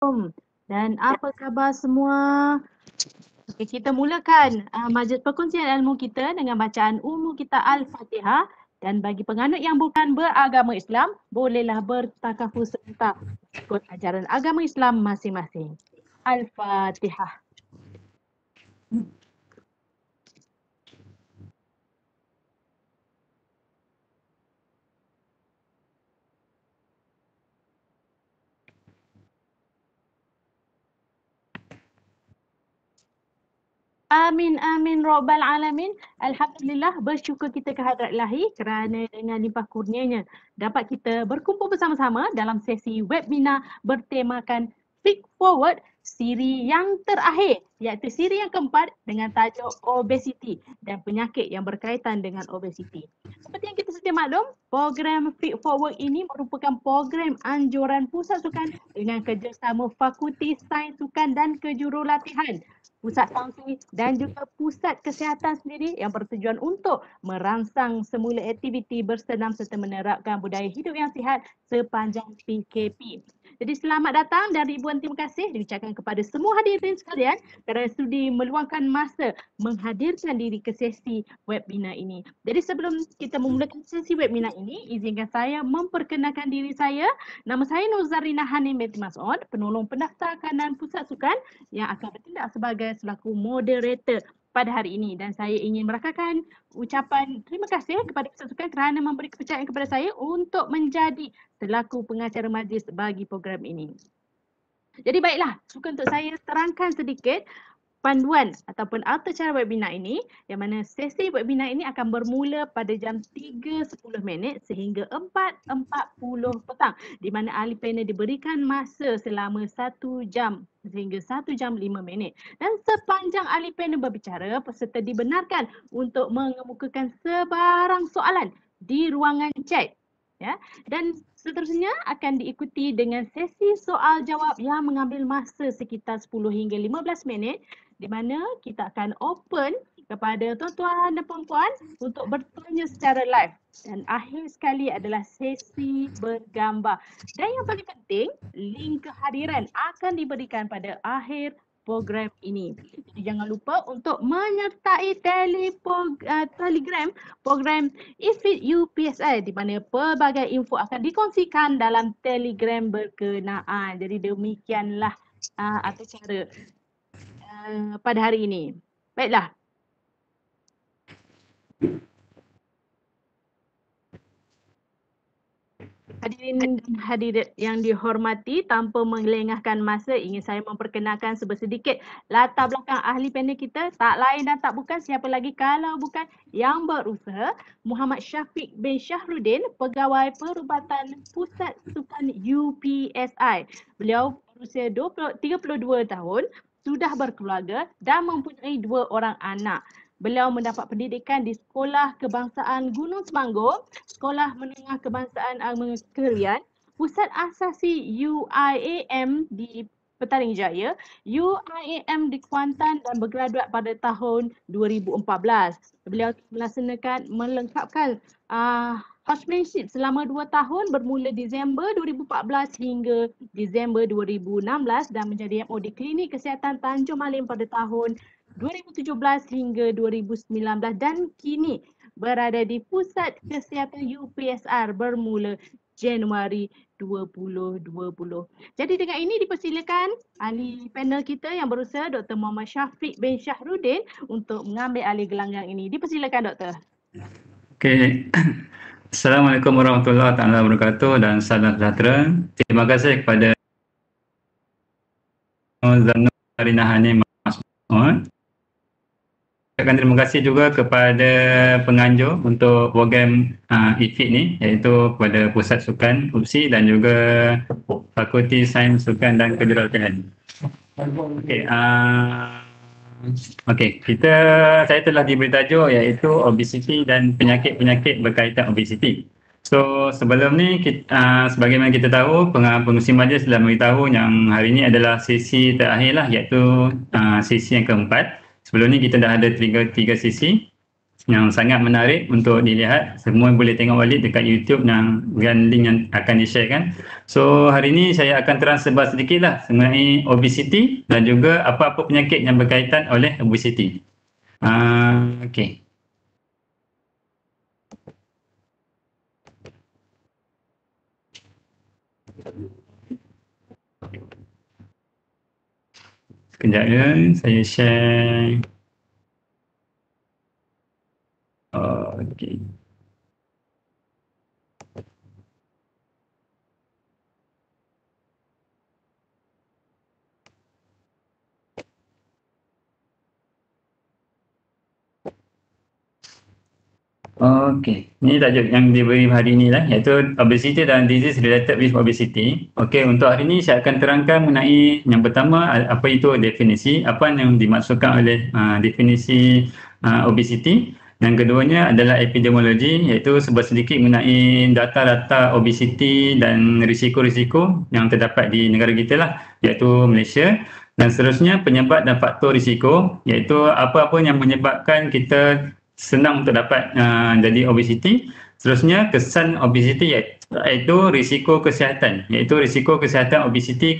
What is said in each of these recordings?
Dan apa khabar semua? Okey, kita mulakan majlis perkongsian ilmu kita dengan bacaan umum kita Al-Fatihah. Dan bagi penganut yang bukan beragama Islam, bolehlah bertakaful sebentar ikut ajaran agama Islam masing-masing. Al-Fatihah. Amin, amin, Rabbal Alamin. Alhamdulillah, bersyukur kita kehadrat Ilahi kerana dengan limpah kurnianya dapat kita berkumpul bersama-sama dalam sesi webinar bertemakan Feed Forward siri yang terakhir, iaitu siri yang keempat dengan tajuk obesiti dan penyakit yang berkaitan dengan obesiti. Seperti yang kita sedia maklum, program Feed Forward ini merupakan program anjuran Pusat Sukan dengan kerjasama Fakulti Sains Sukan dan Kejurulatihan, Pusat Fungsi dan juga Pusat Kesihatan sendiri yang bertujuan untuk merangsang semula aktiviti bersenam serta menerapkan budaya hidup yang sihat sepanjang PKP. Jadi selamat datang dan ribuan terima kasih diucapkan kepada semua hadirin sekalian kerana sudi meluangkan masa menghadirkan diri ke sesi webinar ini. Jadi sebelum kita memulakan sesi webinar ini, izinkan saya memperkenalkan diri saya. Nama saya Nur Zarina Hanim binti Mas'ud, penolong pendaftar kanan Pusat Sukan yang akan bertindak sebagai selaku moderator pada hari ini, dan saya ingin merakamkan ucapan terima kasih kepada Pusat Sukan kerana memberi kepercayaan kepada saya untuk menjadi selaku pengacara majlis bagi program ini. Jadi baiklah, suka untuk saya terangkan sedikit panduan ataupun alur cara webinar ini, yang mana sesi webinar ini akan bermula pada jam 3.10 sehingga 4.40 petang, di mana ahli panel diberikan masa selama 1 jam sehingga 1 jam 5 minit. Dan sepanjang ahli panel berbicara, peserta dibenarkan untuk mengemukakan sebarang soalan di ruangan chat. Ya, dan seterusnya akan diikuti dengan sesi soal jawab yang mengambil masa sekitar 10 hingga 15 minit, di mana kita akan open kepada tuan-tuan dan puan-puan untuk bertanya secara live. Dan akhir sekali adalah sesi bergambar. Dan yang paling penting, link kehadiran akan diberikan pada akhir program ini. Jadi jangan lupa untuk menyertai Telegram program IFIT UPSI, di mana pelbagai info akan dikongsikan dalam Telegram berkenaan. Jadi demikianlah atas cara pada hari ini. Baiklah. Hadirin dan hadirat yang dihormati, tanpa melengahkan masa, ingin saya memperkenalkan sedikit latar belakang ahli panel kita. Tak lain dan tak bukan siapa lagi kalau bukan yang berusaha Muhammad Syafiq bin Syahrudin, Pegawai Perubatan Pusat Sukan UPSI. Beliau berusia 32 tahun, sudah berkeluarga dan mempunyai 2 orang anak. Beliau mendapat pendidikan di Sekolah Kebangsaan Gunung Semanggur, Sekolah Menengah Kebangsaan Agama Kelian, Pusat Asasi UIAM di Petaling Jaya, UIAM di Kuantan, dan bergraduat pada tahun 2014. Beliau melengkapkan housemanship selama 2 tahun bermula Disember 2014 hingga Disember 2016 dan menjadi MO di Klinik Kesihatan Tanjung Malim pada tahun 2017 hingga 2019 dan kini berada di Pusat Kesihatan UPSR bermula Januari 2020. Jadi dengan ini dipersilakan ahli panel kita yang berusaha Dr. Muhammad Syafiq bin Syahrudin untuk mengambil alih gelanggang ini. Dipersilakan Doktor. Okey. Assalamualaikum warahmatullahi wabarakatuh dan salam sejahtera. Terima kasih kepada Zarina Hanim Mas'ud. Terima kasih juga kepada penganjur untuk program IFIT ni, iaitu kepada Pusat Sukan UPSI dan juga Fakulti Sains Sukan dan Kejurulatihan. Saya telah diberi tajuk iaitu obesiti dan penyakit-penyakit berkaitan obesiti. So sebelum ni sebagaimana kita tahu, pengurusi majlis telah memberitahu yang hari ini adalah sesi terakhir lah, iaitu sesi yang keempat. Sebelum ni kita dah ada tiga sesi. yang sangat menarik untuk dilihat. Semua boleh tengok balik dekat YouTube dan link yang akan di-sharekan. So hari ini saya akan terang sebar sedikit lah mengenai obesity dan juga apa-apa penyakit yang berkaitan oleh obesity. Okey. Sekejap ya, saya share. Okey. Okey, ini tajuk yang diberi hari ini lah, iaitu obesity dan disease related with obesity. Okey, untuk hari ini saya akan terangkan mengenai yang pertama, apa itu definisi, apa yang dimaksudkan oleh definisi obesity. Yang keduanya adalah epidemiologi, iaitu sebuah sedikit mengenai data-data obesity dan risiko-risiko yang terdapat di negara kita lah, iaitu Malaysia. Dan seterusnya penyebab dan faktor risiko, iaitu apa-apa yang menyebabkan kita senang untuk dapat jadi obesity. Seterusnya kesan obesity, iaitu risiko kesihatan, obesity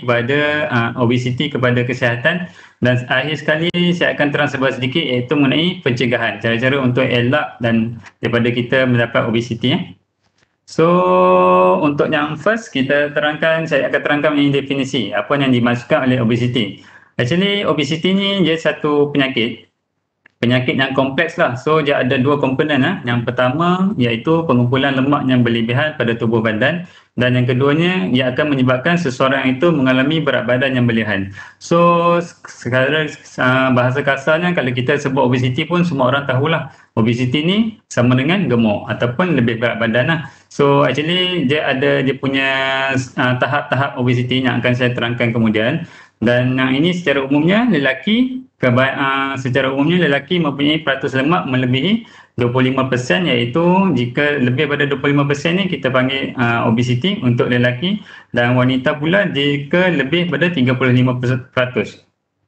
kepada kesihatan. Dan akhir sekali saya akan terang sebuah sedikit, iaitu mengenai pencegahan, cara-cara untuk elak dan daripada kita mendapat obesity. So untuk yang first saya akan terangkan mengenai definisi apa yang dimaksudkan oleh obesity. Actually obesity ni dia satu penyakit yang kompleks lah. So dia ada dua komponen lah. Yang pertama iaitu pengumpulan lemak yang berlebihan pada tubuh badan, dan yang keduanya ia akan menyebabkan seseorang itu mengalami berat badan yang berlebihan. So sekarang bahasa kasarnya kalau kita sebut obesity pun semua orang tahulah obesity ni sama dengan gemuk ataupun lebih berat badan lah. So actually dia punya tahap-tahap obesity yang akan saya terangkan kemudian. Dan yang ini secara umumnya lelaki mempunyai peratus lemak melebihi 25%, iaitu jika lebih pada 25% ni kita panggil obesity untuk lelaki, dan wanita pula jika lebih pada 35%.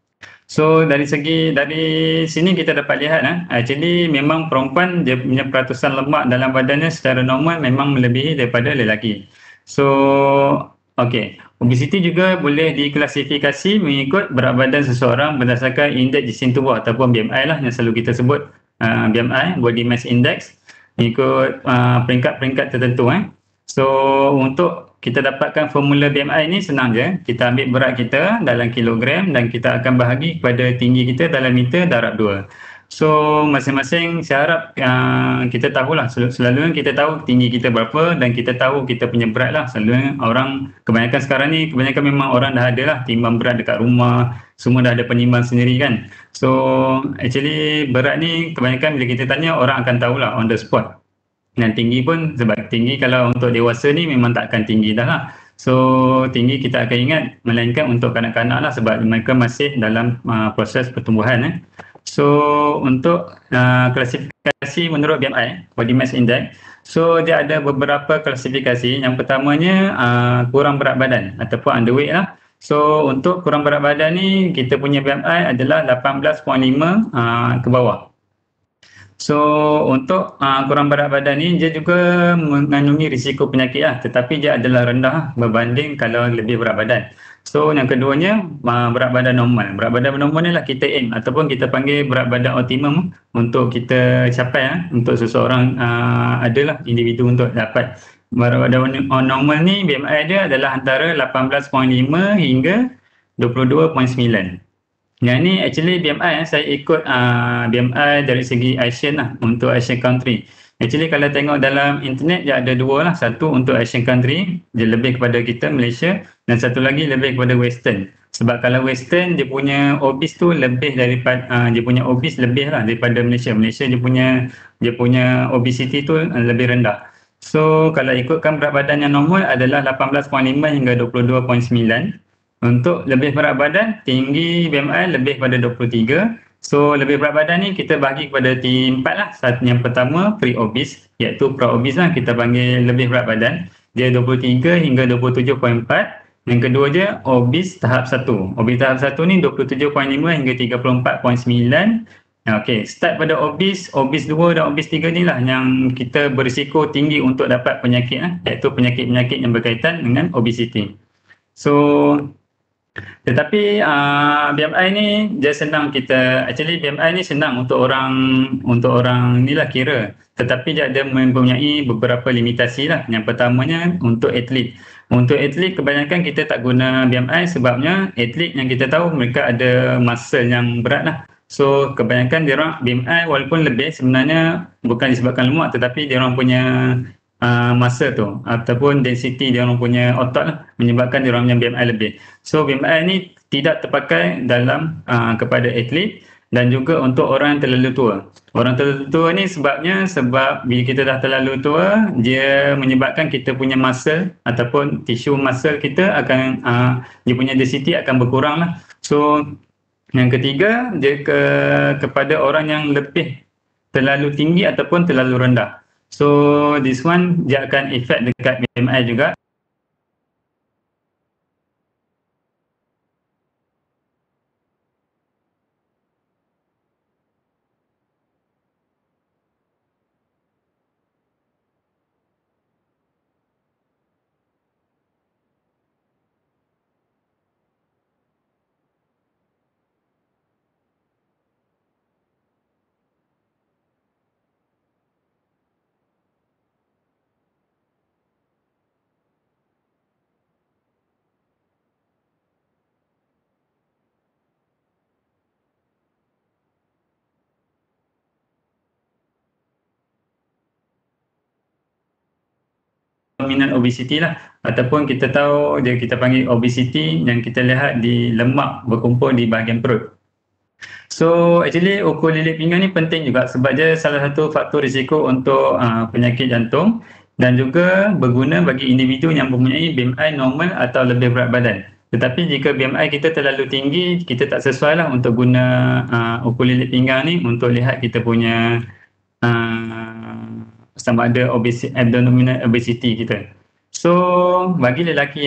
So dari sini kita dapat lihat actually memang perempuan dia punya peratusan lemak dalam badannya secara normal memang melebihi daripada lelaki. So okey, obesity juga boleh diklasifikasi mengikut berat badan seseorang berdasarkan indeks jisim tubuh ataupun BMI lah yang selalu kita sebut, BMI, Body Mass Index, mengikut peringkat-peringkat tertentu. So untuk kita dapatkan formula BMI ni senang je, kita ambil berat kita dalam kilogram dan kita akan bahagi kepada tinggi kita dalam meter darab 2. So masing-masing saya harap kita tahulah, selalunya kita tahu tinggi kita berapa dan kita tahu kita punya berat lah. Selalunya orang kebanyakan memang orang dah ada lah timbang berat dekat rumah, semua dah ada penimbang sendiri kan. So actually berat ni kebanyakan bila kita tanya orang akan tahulah on the spot. Dan tinggi pun, sebab tinggi kalau untuk dewasa ni memang takkan tinggi dah lah. So tinggi kita akan ingat, melainkan untuk kanak-kanak lah sebab mereka masih dalam proses pertumbuhan. So untuk klasifikasi menurut BMI, Body Mass Index, so dia ada beberapa klasifikasi. Yang pertamanya kurang berat badan ataupun underweight lah. So untuk kurang berat badan ni kita punya BMI adalah 18.5 ke bawah. So untuk kurang berat badan ni dia juga mengandungi risiko penyakit lah, tetapi dia adalah rendah berbanding kalau lebih berat badan. So yang keduanya berat badan normal. Berat badan normal ni lah kita aim ataupun kita panggil berat badan optimum untuk kita capai untuk seseorang adalah individu untuk dapat berat badan normal ni. BMI dia adalah antara 18.5 hingga 22.9. Yang ni actually BMI saya ikut BMI dari segi Asian lah, untuk Asian country. Actually kalau tengok dalam internet dia ada dua lah, satu untuk Asian country dia lebih kepada kita Malaysia, dan satu lagi lebih kepada Western. Sebab kalau Western dia punya obese tu lebih daripada dia punya obese lebih lah daripada Malaysia. Malaysia dia punya obesity tu lebih rendah. So kalau ikutkan berat badan yang normal adalah 18.5 hingga 22.9. Untuk lebih berat badan, tinggi BMI lebih pada 23. So lebih berat badan ni kita bagi kepada T4 lah. Yang pertama pre-obese, iaitu pra-obese lah kita panggil lebih berat badan. Dia 23 hingga 27.4. Yang kedua dia obese tahap 1. Obese tahap 1 ni 27.5 hingga 34.9. Okey, start pada obes 2 dan obes 3 ni lah yang kita berisiko tinggi untuk dapat penyakit iaitu penyakit-penyakit yang berkaitan dengan obesiti. So tetapi BMI ni dia senang kita, actually BMI ni senang untuk orang ni lah kira, tetapi dia ada mempunyai beberapa limitasi lah. Yang pertamanya untuk atlet. Untuk atlet kebanyakan kita tak guna BMI sebabnya atlet yang kita tahu mereka ada muscle yang berat lah. So kebanyakan dia orang BMI walaupun lebih sebenarnya bukan disebabkan lemak tetapi dia orang punya masa tu ataupun density dia orang punya otot lah menyebabkan dia orang punya BMI lebih. So BMI ni tidak terpakai dalam kepada atlet dan juga untuk orang yang terlalu tua. Orang terlalu tua ni sebab bila kita dah terlalu tua dia menyebabkan kita punya muscle ataupun tisu muscle kita akan dia punya density akan berkurang lah. So yang ketiga dia kepada orang yang lebih terlalu tinggi ataupun terlalu rendah. So this one dia akan efek dekat BMI juga. Dominant obesity lah ataupun kita tahu kita panggil obesity yang kita lihat di lemak berkumpul di bahagian perut. So actually ukur lilit pinggang ni penting juga sebab dia salah satu faktor risiko untuk penyakit jantung dan juga berguna bagi individu yang mempunyai BMI normal atau lebih berat badan. Tetapi jika BMI kita terlalu tinggi, kita tak sesuai lah untuk guna ukur lilit pinggang ni untuk lihat kita punya sama ada abdominal obesity kita. So bagi lelaki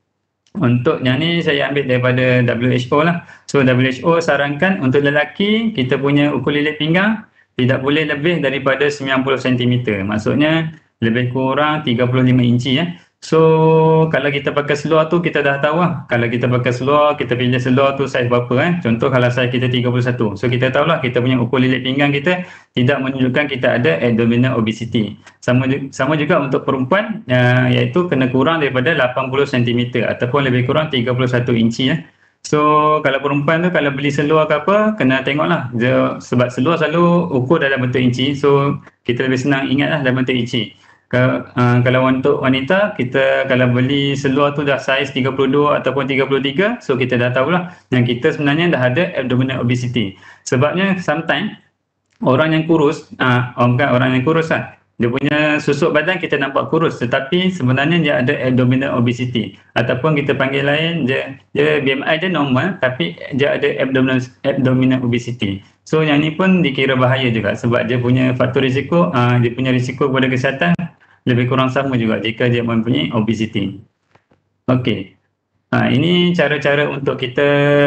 untuk yang ni saya ambil daripada WHO lah. So WHO sarankan untuk lelaki kita punya ukur lilit pinggang tidak boleh lebih daripada 90 cm. Maksudnya lebih kurang 35 inci So kalau kita pakai seluar tu kita dah tahu lah. Kalau kita pakai seluar, kita pilih seluar tu saiz berapa Contoh kalau saiz kita 31. So kita tahulah kita punya ukur lilit pinggang kita tidak menunjukkan kita ada abdominal obesity. Sama juga untuk perempuan iaitu kena kurang daripada 80 cm ataupun lebih kurang 31 inci So kalau perempuan tu kalau beli seluar ke apa kena tengoklah sebab seluar selalu ukur dalam bentuk inci. So kita lebih senang ingatlah dalam bentuk inci. Kalau untuk wanita kita kalau beli seluar tu dah saiz 32 ataupun 33 so kita dah tahulah yang kita sebenarnya dah ada abdominal obesity. Sebabnya sometimes orang yang kurus orang yang kurus dia punya susuk badan kita nampak kurus tetapi sebenarnya dia ada abdominal obesity ataupun kita panggil lain dia BMI dia normal tapi dia ada abdominal obesity. So yang ni pun dikira bahaya juga sebab dia punya faktor risiko dia punya risiko kepada kesihatan lebih kurang sama juga jika dia mempunyai obesity. Okey. Ini cara-cara untuk kita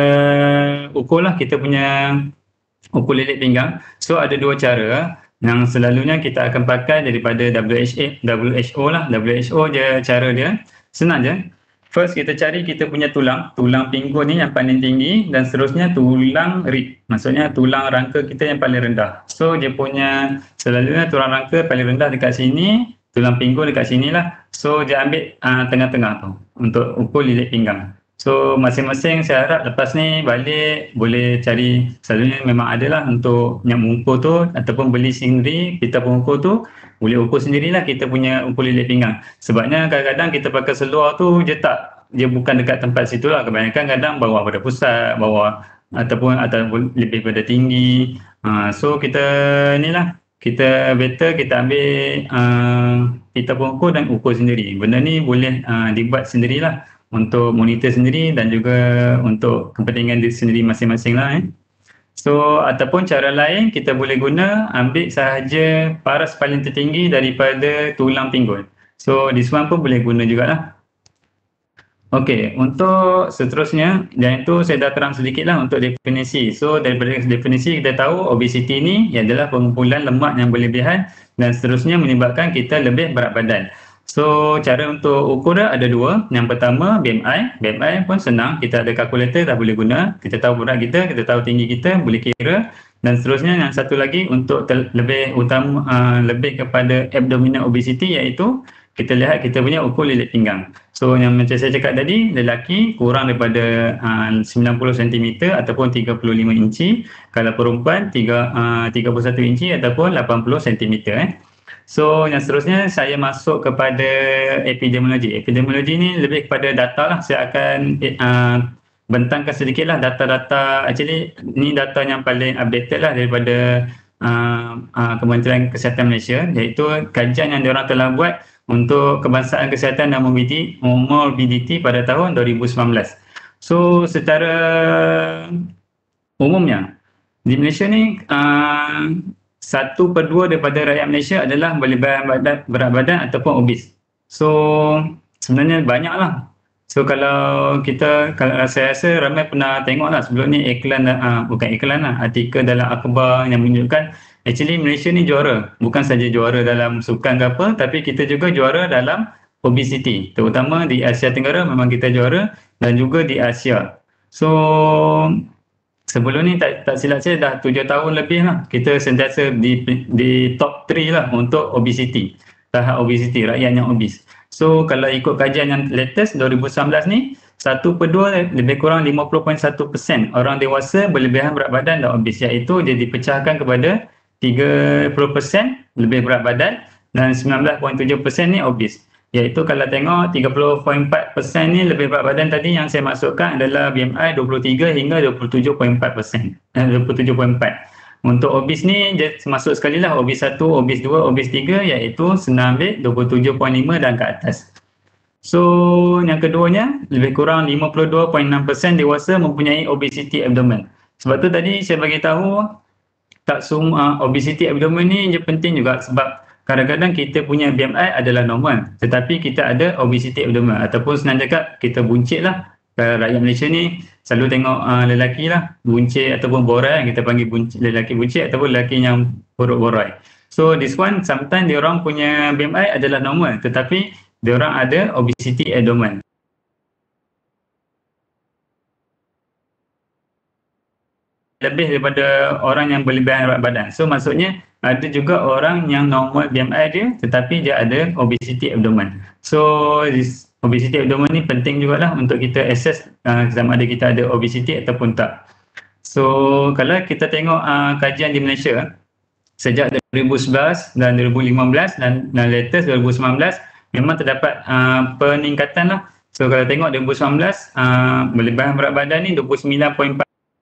ukurlah kita punya ukur lilit pinggang. So ada dua cara yang selalunya kita akan pakai daripada WHO lah. WHO dia cara dia senang je. First kita cari kita punya tulang pinggul ni yang paling tinggi dan seterusnya tulang rib. Maksudnya tulang rangka kita yang paling rendah. So dia punya selalunya tulang rangka paling rendah dekat sini, tulang pinggul dekat sini lah. So dia ambil tengah-tengah tu untuk ukur lilit pinggang. So masing-masing saya harap lepas ni balik boleh cari, selalunya memang adalah untuk yang mengukur tu ataupun beli sendiri kita pengukur tu boleh ukur sendirilah kita punya ukur lilit pinggang. Sebabnya kadang-kadang kita pakai seluar tu dia bukan dekat tempat situ lah. Kebanyakan kadang bawah pada pusat, bawah ataupun lebih pada tinggi. So kita ni lah kita better kita ambil kita pengukur dan ukur sendiri. Benda ni boleh dibuat sendirilah untuk monitor sendiri dan juga untuk kepentingan diri sendiri masing-masing lah So ataupun cara lain kita boleh guna ambil sahaja paras paling tertinggi daripada tulang pinggul. So this one pun boleh guna jugalah. Okey, untuk seterusnya, dan itu saya dah terang sedikitlah untuk definisi. So, daripada definisi kita tahu obesiti ni adalah pengumpulan lemak yang berlebihan dan seterusnya menyebabkan kita lebih berat badan. So, cara untuk ukur dia ada dua. Yang pertama, BMI. BMI pun senang, kita ada kalkulator dah boleh guna. Kita tahu berat kita tahu tinggi kita, boleh kira. Dan seterusnya yang satu lagi untuk lebih utama, lebih kepada abdominal obesity, iaitu kita lihat kita punya ukur lilit pinggang. So yang macam saya cakap tadi, lelaki kurang daripada 90 cm ataupun 35 inci. Kalau perempuan 31 inci ataupun 80 cm. So yang seterusnya saya masuk kepada epidemiologi. Epidemiologi ni lebih kepada data lah. Saya akan bentangkan sedikit lah data-data. Actually ni data yang paling updated lah daripada Kementerian Kesihatan Malaysia, iaitu kajian yang diorang telah buat untuk Kebangsaan Kesihatan dan Morbidity pada tahun 2019. So secara umumnya di Malaysia ni 1/2 daripada rakyat Malaysia adalah berlebihan berat badan ataupun obes. So sebenarnya banyak lah. So kalau saya rasa ramai pernah tengok lah sebelum ni iklan, bukan iklan lah, artikel dalam akhbar yang menunjukkan actually Malaysia ni juara. Bukan saja juara dalam sukan ke apa, tapi kita juga juara dalam obesity. Terutama di Asia Tenggara memang kita juara dan juga di Asia. So sebelum ni tak silap saya dah 7 tahun lebih lah kita sentiasa di top 3 lah untuk obesity. Tahap obesity, rakyat yang obes. So kalau ikut kajian yang latest 2019 ni, 1/2 lebih kurang 50.1% orang dewasa berlebihan berat badan dan obes, iaitu dia dipecahkan kepada 30% lebih berat badan dan 19.7% ni obes. Iaitu kalau tengok 30.4% ni lebih berat badan tadi yang saya masukkan adalah BMI 23 hingga 27.4%. 27.4. Untuk obes ni dia masuk sekali lah, obes 1, obes 2, obes 3, iaitu senang ambil 27.5 dan ke atas. So yang keduanya, lebih kurang 52.6% dewasa mempunyai obesity abdomen. Sebab tu tadi saya bagi tahu tak semua obesity abdomen ni je penting juga, sebab kadang-kadang kita punya BMI adalah normal tetapi kita ada obesity abdomen, ataupun senang cakap kita buncit lah. Rakyat Malaysia ni selalu tengok lelaki lah buncit ataupun borai, kita panggil lelaki buncit ataupun lelaki yang perut borai. So this one sometimes diorang punya BMI adalah normal tetapi diorang ada obesity abdomen. Lebih daripada orang yang berlebihan berat badan. So maksudnya ada juga orang yang normal BMI dia tetapi dia ada obesity abdomen. So this obesity abdomen ni penting jugalah untuk kita assess sama ada kita ada obesity ataupun tak. So kalau kita tengok kajian di Malaysia sejak 2011 dan 2015 dan latest 2019 memang terdapat peningkatan lah. So kalau tengok 2019 berlebihan berat badan ni 29.4,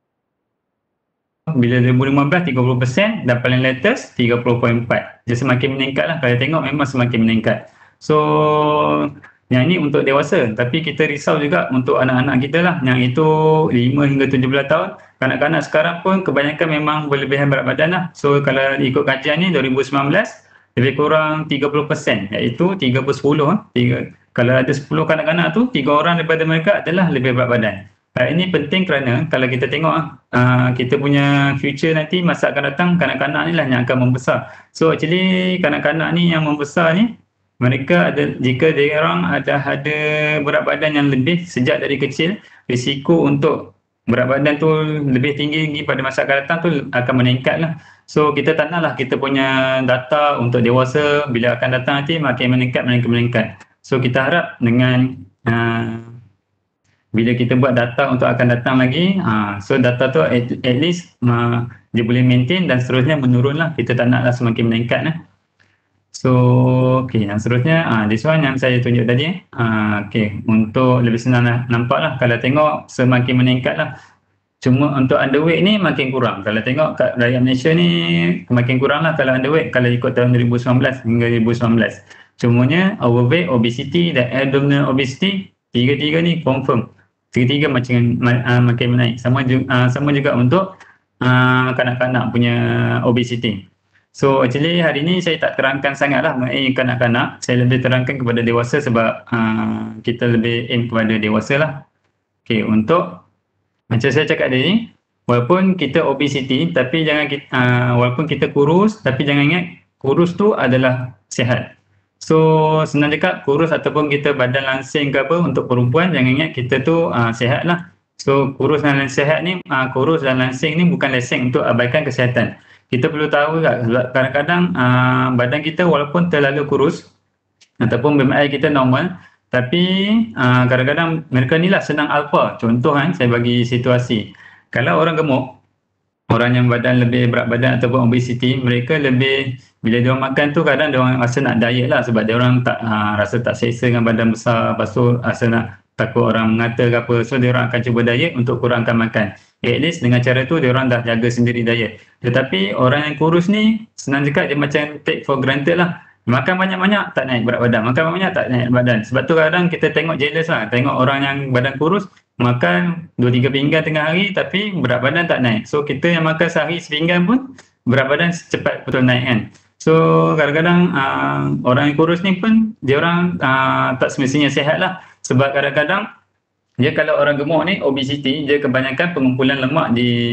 bila 2015 30% dan paling latest 30.4. Dia semakin meningkat lah, kalau tengok memang semakin meningkat. So yang ini untuk dewasa, tapi kita risau juga untuk anak-anak kita lah, yang itu 5 hingga 17 tahun. Kanak-kanak sekarang pun kebanyakan memang berlebihan berat badan lah. So kalau ikut kajian ni 2019 lebih kurang 30%, iaitu 3/10. Kalau ada 10 kanak-kanak tu, 3 orang daripada mereka adalah lebih berat badan. Ini penting kerana kalau kita tengok kita punya future nanti, masa akan datang, kanak-kanak ni lah yang akan membesar. So actually kanak-kanak ni yang membesar ni, mereka ada, jika dia orang ada berat badan yang lebih sejak dari kecil, risiko untuk berat badan tu lebih tinggi pada masa akan datang tu akan meningkat lah. So kita tak nak lah kita punya data untuk dewasa bila akan datang nanti makin meningkat. So kita harap dengan bila kita buat data untuk akan datang lagi, so data tu at least dia boleh maintain dan seterusnya menurun lah. Kita tak nak lah semakin meningkat lah. So okay, yang seterusnya this one yang saya tunjuk tadi. Okay, untuk lebih senang nampak lah, kalau tengok semakin meningkat lah. Cuma untuk underweight ni makin kurang. Kalau tengok kat rakyat Malaysia ni makin kurang lah kalau underweight, kalau ikut tahun 2019 hingga 2019. Cumanya overweight, obesity dan abdominal obesity, tiga-tiga ni confirm. Tiga-tiga makin menaik. Sama juga untuk kanak-kanak punya obesity. So actually hari ni saya tak terangkan sangat lah mengenai kanak-kanak. Saya lebih terangkan kepada dewasa sebab kita lebih aim kepada dewasa lah. Okay, untuk macam saya cakap tadi, walaupun kita obesity tapi jangan walaupun kita kurus tapi jangan ingat kurus tu adalah sihat. So senang cakap kurus ataupun kita badan langsing ke apa untuk perempuan, jangan ingat kita tu sihat lah. So kurus dan sihat ni, kurus dan langsing ni bukan lesen untuk abaikan kesihatan. Kita perlu tahu tak, sebab kadang-kadang badan kita walaupun terlalu kurus ataupun BMI kita normal, tapi kadang-kadang mereka ni lah senang alpa. Contoh saya bagi situasi. Kalau orang gemuk, orang yang badan lebih berat badan ataupun obesity, mereka lebih, bila dia orang makan tu kadang dia orang rasa nak diet lah sebab dia orang tak rasa tak selesa dengan badan besar, lepas tu rasa nak takut orang mengata ke apa, so dia orang akan cuba diet untuk kurangkan makan. At least dengan cara tu dia orang dah jaga sendiri diet. Tetapi orang yang kurus ni senang cakap dia macam take for granted lah. Makan banyak-banyak tak naik berat badan, makan banyak tak naik badan. Sebab tu kadang kita tengok jealous lah, tengok orang yang badan kurus makan 2-3 pinggan tengah hari tapi berat badan tak naik. So kita yang makan sehari sepinggan pun berat badan cepat betul naik kan. So kadang-kadang orang yang kurus ni pun dia orang tak semestinya sihat lah. Sebab kadang-kadang dia kalau orang gemuk ni obesity, dia kebanyakan pengumpulan lemak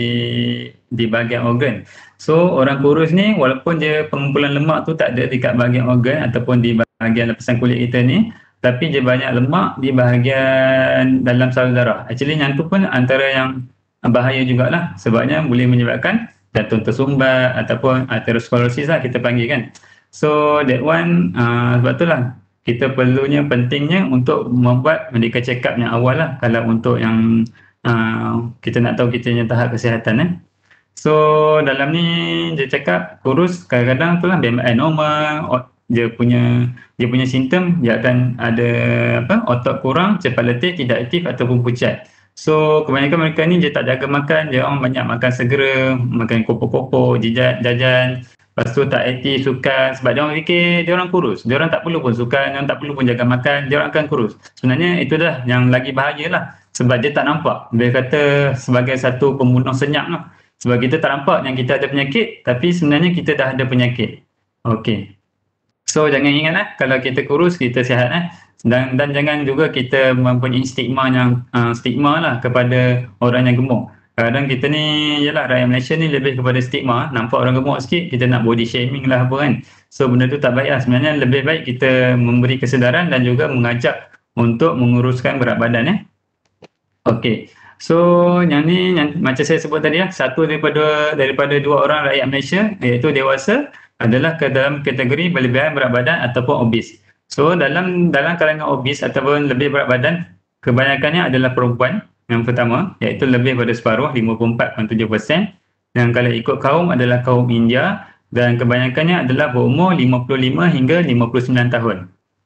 di bahagian organ. So orang kurus ni walaupun dia pengumpulan lemak tu tak ada dekat bahagian organ ataupun di bahagian lapisan kulit kita ni, tapi dia banyak lemak di bahagian dalam salur darah. Actually yang tu pun antara yang bahaya jugalah, sebabnya boleh menyebabkan jantung tersumbat ataupun atherosclerosis lah kita panggil kan. So that one sebab tu lah kita perlunya, pentingnya untuk membuat medical check up yang awal lah kalau untuk yang kita nak tahu kita punya tahap kesihatan. So dalam ni dia cakap kurus kadang-kadang tu lah BMI normal, dia punya simptom dia akan ada otot kurang, cepat letih, tidak aktif ataupun pucat. So kebanyakan mereka ni dia tak jaga makan, dia orang banyak makan segera, makan kopok-kopok, jajan. Lepas tu tak aktif sukan sebab dia orang fikir dia orang kurus. Dia orang tak perlu pun sukan, dia orang tak perlu pun jaga makan, dia orang akan kurus. Sebenarnya itu dah yang lagi bahaya lah sebab dia tak nampak. Dia kata sebagai satu pembunuh senyap lah. Sebab kita tak nampak yang kita ada penyakit tapi sebenarnya kita dah ada penyakit. Okey. So jangan ingat lah kalau kita kurus kita sihat dan jangan juga kita mempunyai stigma lah kepada orang yang gemuk. Kadang kita ni, yalah rakyat Malaysia ni lebih kepada stigma, nampak orang gemuk sikit, kita nak body shaming lah apa kan. So benda tu tak baik lah, sebenarnya lebih baik kita memberi kesedaran dan juga mengajak untuk menguruskan berat badan Okey, so yang ni yang macam saya sebut tadi lah, satu daripada 2 orang rakyat Malaysia iaitu dewasa adalah ke dalam kategori berlebihan berat badan ataupun obes. So dalam kalangan obes ataupun lebih berat badan, kebanyakannya adalah perempuan. Yang pertama iaitu lebih pada separuh 54.7%, dan kalau ikut kaum adalah kaum India dan kebanyakannya adalah berumur 55 hingga 59 tahun.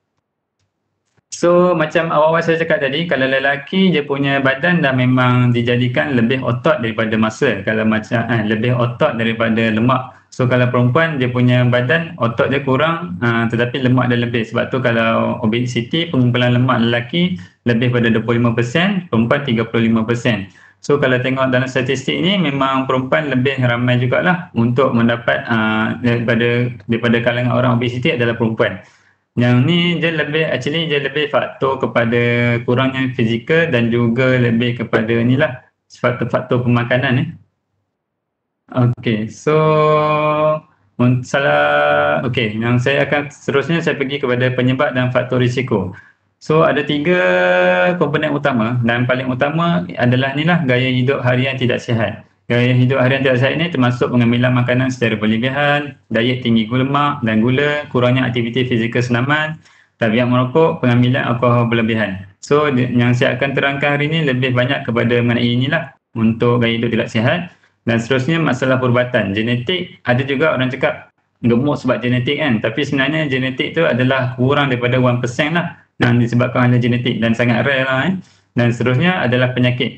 So macam awal-awal saya cakap tadi, kalau lelaki dia punya badan dah memang dijadikan lebih otot daripada masa, kalau macam lebih otot daripada lemak. So kalau perempuan dia punya badan otot dia kurang tetapi lemak dia lebih. Sebab tu kalau obesity, pengumpulan lemak lelaki lebih pada 25%, perempuan 35%. So kalau tengok dalam statistik ni memang perempuan lebih ramai jugalah untuk mendapat daripada kalangan orang obesity adalah perempuan. Yang ni dia lebih faktor kepada kurangnya fizikal dan juga lebih kepada inilah faktor-faktor pemakanan Okey, so yang saya akan seterusnya saya pergi kepada penyebab dan faktor risiko. So ada 3 komponen utama dan paling utama adalah inilah gaya hidup harian tidak sihat. Gaya hidup harian tidak sihat ini termasuk pengambilan makanan secara berlebihan, diet tinggi lemak dan gula, kurangnya aktiviti fizikal senaman, tabiat merokok, pengambilan alkohol berlebihan. So yang saya akan terangkan hari ini lebih banyak kepada mengenai inilah untuk gaya hidup tidak sihat. Dan seterusnya masalah perubatan. Genetik, ada juga orang cakap gemuk sebab genetik kan, tapi sebenarnya genetik tu adalah kurang daripada 1% lah yang disebabkan oleh genetik dan sangat rare lah Dan seterusnya adalah penyakit.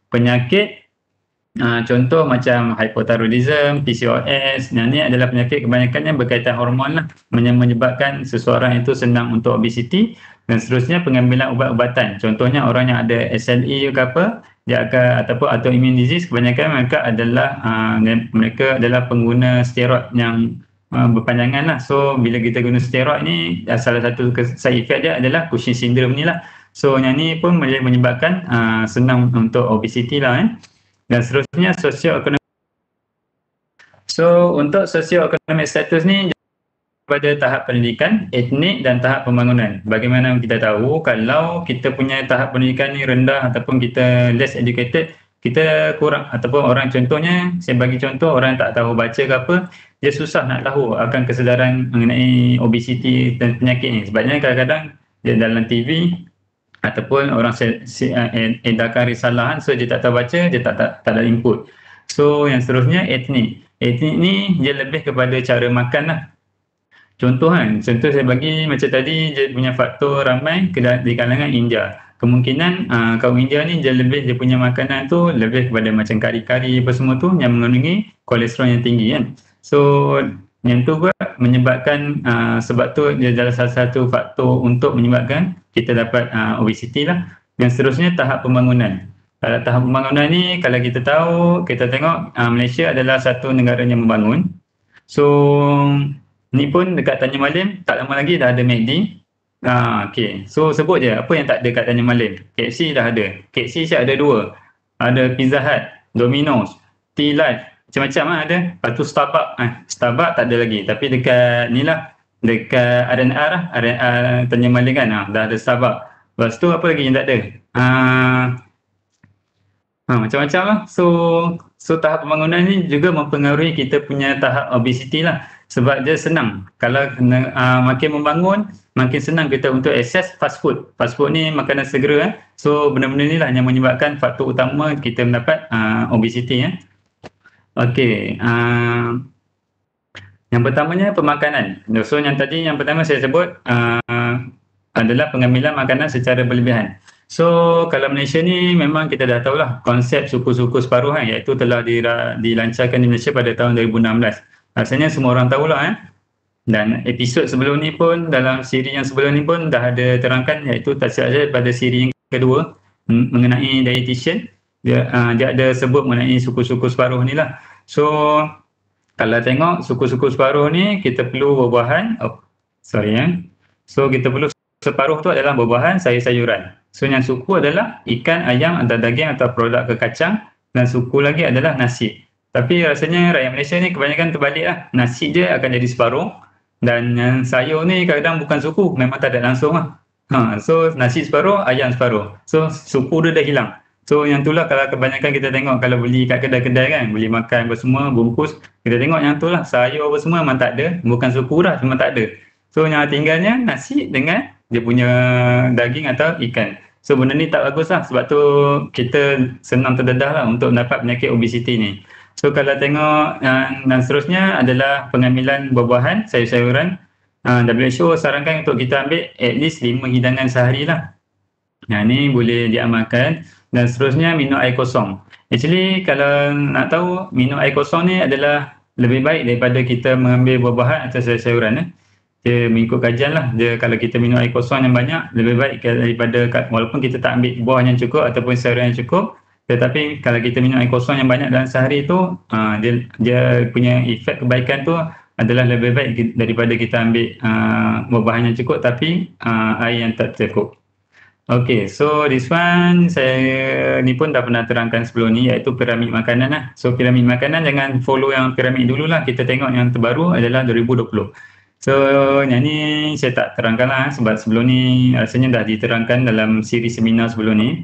Contoh macam hypothyroidism, PCOS, yang ni adalah penyakit kebanyakannya berkaitan hormon lah, yang menyebabkan seseorang itu senang untuk obesity. Dan seterusnya pengambilan ubat-ubatan. Contohnya orang yang ada SLE ke apa, dia akan ataupun autoimmune disease, kebanyakan mereka adalah pengguna steroid yang berpanjangan lah. So bila kita guna steroid ni, salah satu side effect dia adalah Cushing syndrome ni lah. So yang ni pun boleh menyebabkan senang untuk obesity lah. Dan seterusnya socio-economic. So untuk socio-economic status ni pada tahap pendidikan, etnik dan tahap pembangunan. Bagaimana kita tahu kalau kita punya tahap pendidikan ni rendah ataupun kita less educated, kita kurang, ataupun orang, contohnya saya bagi contoh, orang tak tahu baca ke apa, dia susah nak tahu akan kesedaran mengenai obesity dan penyakit ni. Sebabnya kadang-kadang dia dalam TV ataupun orang edarkan risalahan, so dia tak tahu baca, dia tak ada input. So yang seterusnya etnik. Etnik ni dia lebih kepada cara makan lah. Contoh saya bagi macam tadi, dia punya faktor ramai di kalangan India. Kemungkinan kaum India ni dia punya makanan tu lebih kepada macam kari-kari apa semua tu yang mengandungi kolesterol yang tinggi kan. So yang tu pun menyebabkan sebab tu dia adalah salah satu faktor untuk menyebabkan kita dapat obesity lah. Dan seterusnya tahap pembangunan. Kalau tahap pembangunan ni, kalau kita tahu, kita tengok Malaysia adalah satu negara yang membangun. So ni pun dekat Tanjung Malim tak lama lagi dah ada McD. Okay. So sebut je apa yang tak ada kat Tanjung Malim. KFC dah ada. KFC siap ada 2. Ada Pizza Hut, Domino's, T-Life, macam-macam ada. Lepas tu Starbucks. Starbucks tak ada lagi. Tapi dekat ni lah, dekat R&R lah, R&R Tanjung Malim kan, dah ada Starbucks. Lepas tu apa lagi yang tak ada? Macam-macam lah. So tahap pembangunan ni juga mempengaruhi kita punya tahap obesity lah. Sebab dia senang. Kalau makin membangun, makin senang kita untuk akses fast food. Fast food ni makanan segera. So benda-benda ni lah yang menyebabkan faktor utama kita mendapat obesity. Okey. Yang pertamanya pemakanan. So yang pertama saya sebut adalah pengambilan makanan secara berlebihan. So kalau Malaysia ni memang kita dah tahulah konsep suku-suku separuh iaitu telah dilancarkan di Malaysia pada tahun 2016. Rasanya semua orang tahulah. Dan episod sebelum ni pun, dalam siri yang sebelum ni pun dah ada terangkan, iaitu tak silap saya pada siri yang kedua mengenai dietitian, dia ada sebut mengenai suku-suku separuh ni lah. So kalau tengok suku-suku separuh ni, kita perlu buah-buahan. So kita perlu separuh tu adalah buah-buahan, sayur-sayuran. So yang suku adalah ikan, ayam atau daging atau produk kekacang, dan suku lagi adalah nasi. Tapi rasanya rakyat Malaysia ni kebanyakan terbalik lah. Nasi je akan jadi separuh, dan yang sayur ni kadang bukan suku, memang tak ada langsung lah. So nasi separuh, ayam separuh. So suku dia dah hilang. So yang tu lah kalau kebanyakan kita tengok kalau beli kat kedai-kedai kan, beli makan apa semua, bungkus, kita tengok yang tu lah, sayur apa semua memang tak ada, bukan suku dah, memang tak ada. So yang tinggalnya nasi dengan dia punya daging atau ikan. So benda ni tak bagus lah, sebab tu kita senang terdedah lah untuk mendapat penyakit obesity ni. So kalau tengok dan seterusnya adalah pengambilan buah-buahan, sayur-sayuran. WHO sarankan untuk kita ambil at least 5 hidangan sehari lah. Ni boleh diamalkan. Dan seterusnya minum air kosong. Actually kalau nak tahu, minum air kosong ni adalah lebih baik daripada kita mengambil buah-buahan atau sayur-sayuran. Dia mengikut kajian lah. Dia kalau kita minum air kosong yang banyak, lebih baik daripada walaupun kita tak ambil buah yang cukup ataupun sayuran yang cukup. Tetapi kalau kita minum air kosong yang banyak dalam sehari tu, dia punya efek kebaikan tu adalah lebih baik daripada kita ambil buah-buahan yang cukup tapi air yang tak cukup. Okay, so this one saya ni pun dah pernah terangkan sebelum ni, iaitu piramid makanan lah. So piramid makanan jangan follow yang piramid dulu lah, kita tengok yang terbaru adalah 2020. So yang ni saya tak terangkan lah sebab sebelum ni rasanya dah diterangkan dalam siri seminar sebelum ni.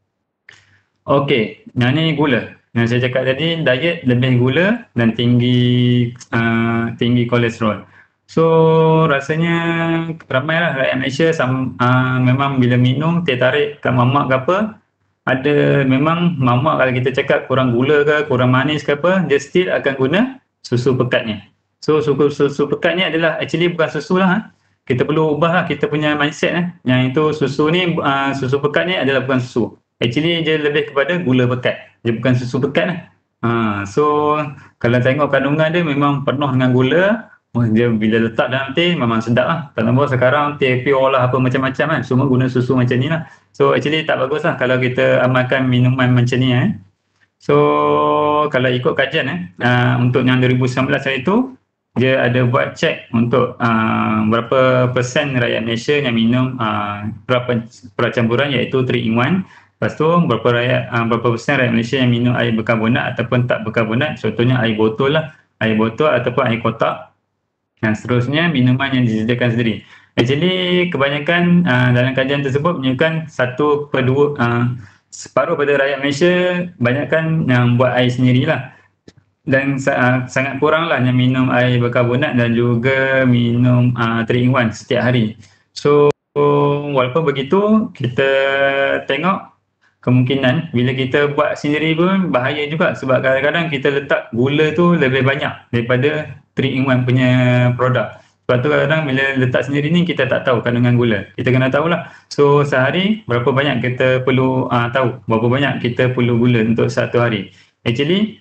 Okey, yang ni gula. Yang saya cakap tadi, diet lebih gula dan tinggi kolesterol. So rasanya ramailah rakyat Malaysia memang bila minum tertarik kat mamak ke apa, ada memang mamak kalau kita cakap kurang gula ke, kurang manis ke apa, dia still akan guna susu pekatnya. So susu pekat ni adalah actually bukan susu lah. Kita perlu ubah lah kita punya mindset yang itu susu ni, susu pekat ni adalah bukan susu. Actually dia lebih kepada gula pekat, dia bukan susu pekat lah. So kalau tengok kandungan dia memang penuh dengan gula. Dia bila letak dalam teh memang sedap lah. Tambah sekarang teh pure lah apa macam-macam kan, semua guna susu macam ni lah. So actually tak bagus lah kalau kita amalkan minuman macam ni So kalau ikut kajian untuk yang 2019 itu, dia ada buat cek untuk berapa persen rakyat Malaysia yang minum percampuran iaitu 3 in 1. Lepas tu berapa persen rakyat Malaysia yang minum air berkarbonat ataupun tak berkarbonat, contohnya air botol lah, air botol ataupun air kotak, dan seterusnya minuman yang disediakan sendiri. Actually kebanyakan dalam kajian tersebut menunjukkan 1/2 separuh pada rakyat Malaysia banyakkan yang buat air sendirilah, dan sangat kuranglah yang minum air berkarbonat dan juga minum 3 in 1 setiap hari. So walaupun begitu, kita tengok kemungkinan bila kita buat sendiri pun bahaya juga, sebab kadang-kadang kita letak gula tu lebih banyak daripada 3 in 1 punya produk. Sebab tu kadang-kadang bila letak sendiri ni kita tak tahu kandungan gula. Kita kena tahulah. So sehari berapa banyak kita perlu tahu berapa banyak kita perlu gula untuk satu hari. Actually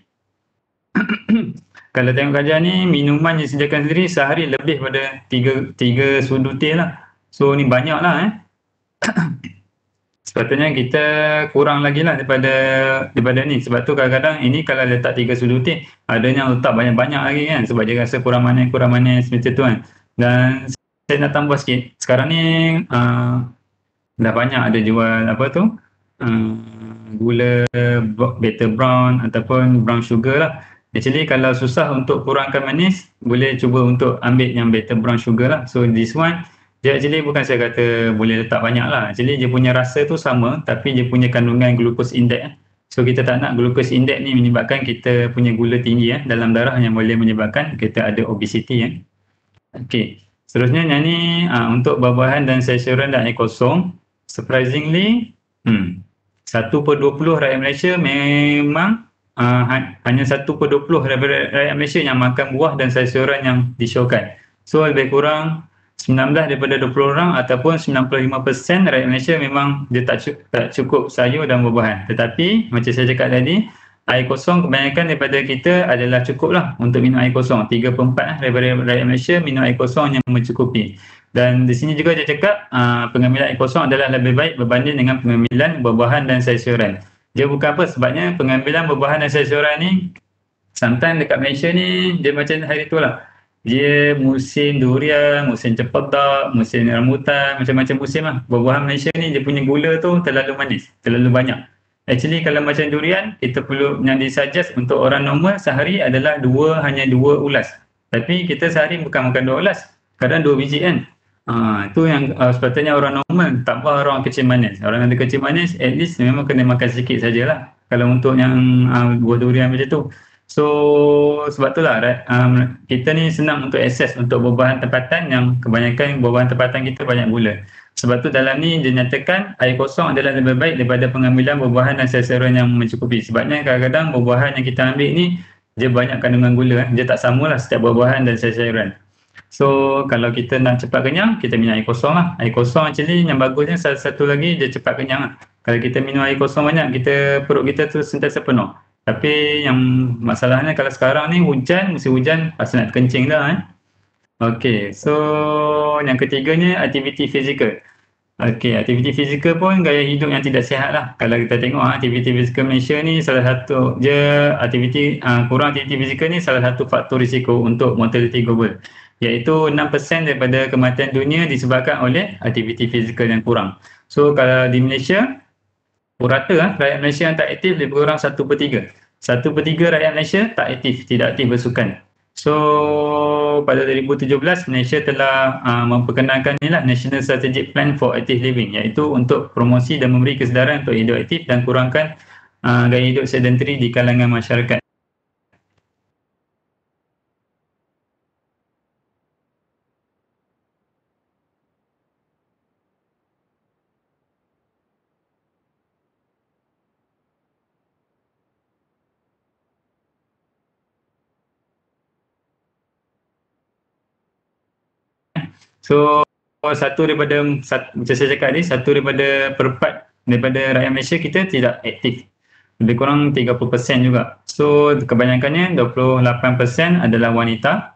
kalau tengok kajian ni, minuman yang disediakan sendiri sehari lebih pada 3 sudu teh lah. So ni banyak lah. Sepatutnya kita kurang lagi lah daripada ni. Sebab tu kadang-kadang ini kalau letak 3 sudu teh, adanya letak banyak-banyak lagi kan, sebab dia rasa kurang manis macam tu kan. Dan saya nak tambah sikit, sekarang ni dah banyak ada jual apa tu, gula bitter brown ataupun brown sugar lah. Actually kalau susah untuk kurangkan manis, boleh cuba untuk ambil yang bitter brown sugar lah. So this one, dia actually bukan saya kata boleh letak banyak lah. Actually dia punya rasa tu sama, tapi dia punya kandungan glucose index. So kita tak nak glucose index ni menyebabkan kita punya gula tinggi dalam darah, yang boleh menyebabkan kita ada obesity. Okey. Seterusnya yang ni untuk buah-buahan dan sayur-sayuran dan air kosong. Surprisingly, 1/20 rakyat Malaysia memang hanya 1/20 rakyat Malaysia yang makan buah dan sayur-sayuran yang disyorkan. So lebih kurang 19 daripada 20 orang ataupun 95% rakyat Malaysia memang dia tak cukup sayur dan buah-buahan. Tetapi macam saya cakap tadi, air kosong kebanyakan daripada kita adalah cukup lah untuk minum air kosong. 3/4 daripada rakyat Malaysia minum air kosong yang mencukupi. Dan di sini juga dia cakap pengambilan air kosong adalah lebih baik berbanding dengan pengambilan buah-buahan dan sayur-sayuran. Dia bukan apa, sebabnya pengambilan buah-buahan dan sayur-sayuran ni sometimes dekat Malaysia ni dia macam hari tu lah. Dia musim durian, musim cempedak, musim rambutan, macam-macam musim lah. Buah-buahan Malaysia ni dia punya gula tu terlalu manis, terlalu banyak. Actually kalau macam durian, kita perlu yang disuggest untuk orang normal sehari adalah hanya 2 ulas. Tapi kita sehari bukan makan 2 ulas, kadang 2 biji kan. Itu yang sepatutnya orang normal, tak apa orang kecil manis. Orang yang ada kecil manis, at least memang kena makan sikit sajalah. Kalau untuk yang buah durian macam tu. So sebab itulah kita ni senang untuk akses untuk buah-buahan tempatan yang kebanyakan buah-buahan tempatan kita banyak gula. Sebab tu dalam ni dia nyatakan air kosong adalah lebih baik daripada pengambilan buah-buahan dan sayur-sayuran yang mencukupi. Sebabnya kadang-kadang buah-buahan yang kita ambil ni dia banyak kandungan gula. Dia tak samalah setiap buah-buahan dan sayur-sayuran. So kalau kita nak cepat kenyang, kita minum air kosong lah. Air kosong actually yang bagusnya salah satu lagi dia cepat kenyang lah. Kalau kita minum air kosong banyak, perut kita tu sentiasa penuh. Tapi yang masalahnya kalau sekarang ni musim hujan pasti nak kencing dah. Okey, so yang ketiganya aktiviti fizikal. Okey, aktiviti fizikal pun gaya hidup yang tidak sihat lah. Kalau kita tengok aktiviti fizikal Malaysia ni salah satu kurang aktiviti fizikal ni salah satu faktor risiko untuk mortality global, iaitu 6% daripada kematian dunia disebabkan oleh aktiviti fizikal yang kurang. So kalau di Malaysia, purata rakyat Malaysia yang tak aktif lebih kurang 1/3. 1/3 rakyat Malaysia tak aktif, tidak aktif bersukan. So pada 2017 Malaysia telah memperkenalkan National Strategic Plan for Active Living, iaitu untuk promosi dan memberi kesedaran untuk hidup aktif dan kurangkan gaya hidup sedentary di kalangan masyarakat. So macam saya cakap ni, 1/4 daripada rakyat Malaysia kita tidak aktif. Lebih kurang 30% juga. So kebanyakannya 28% adalah wanita.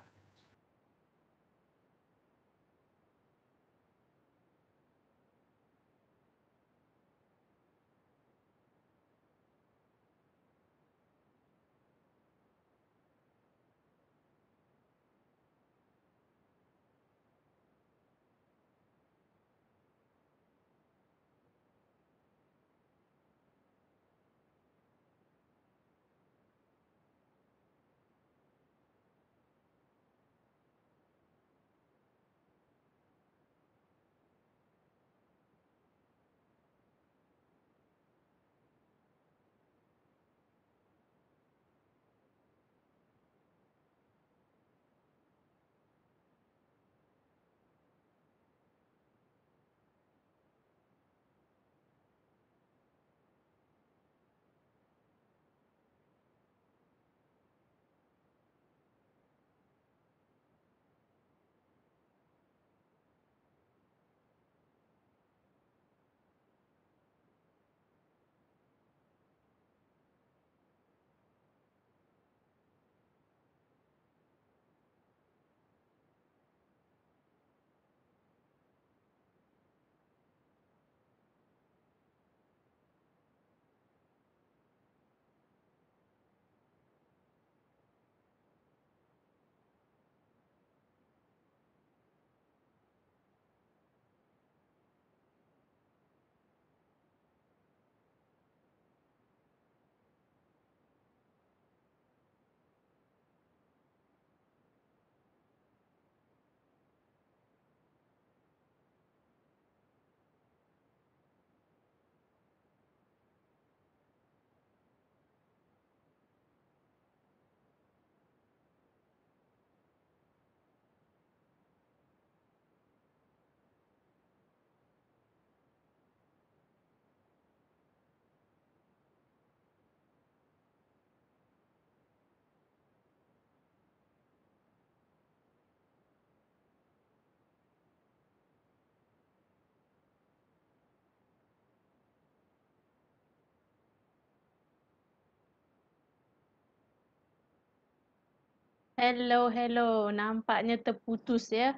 Hello. Nampaknya terputus ya.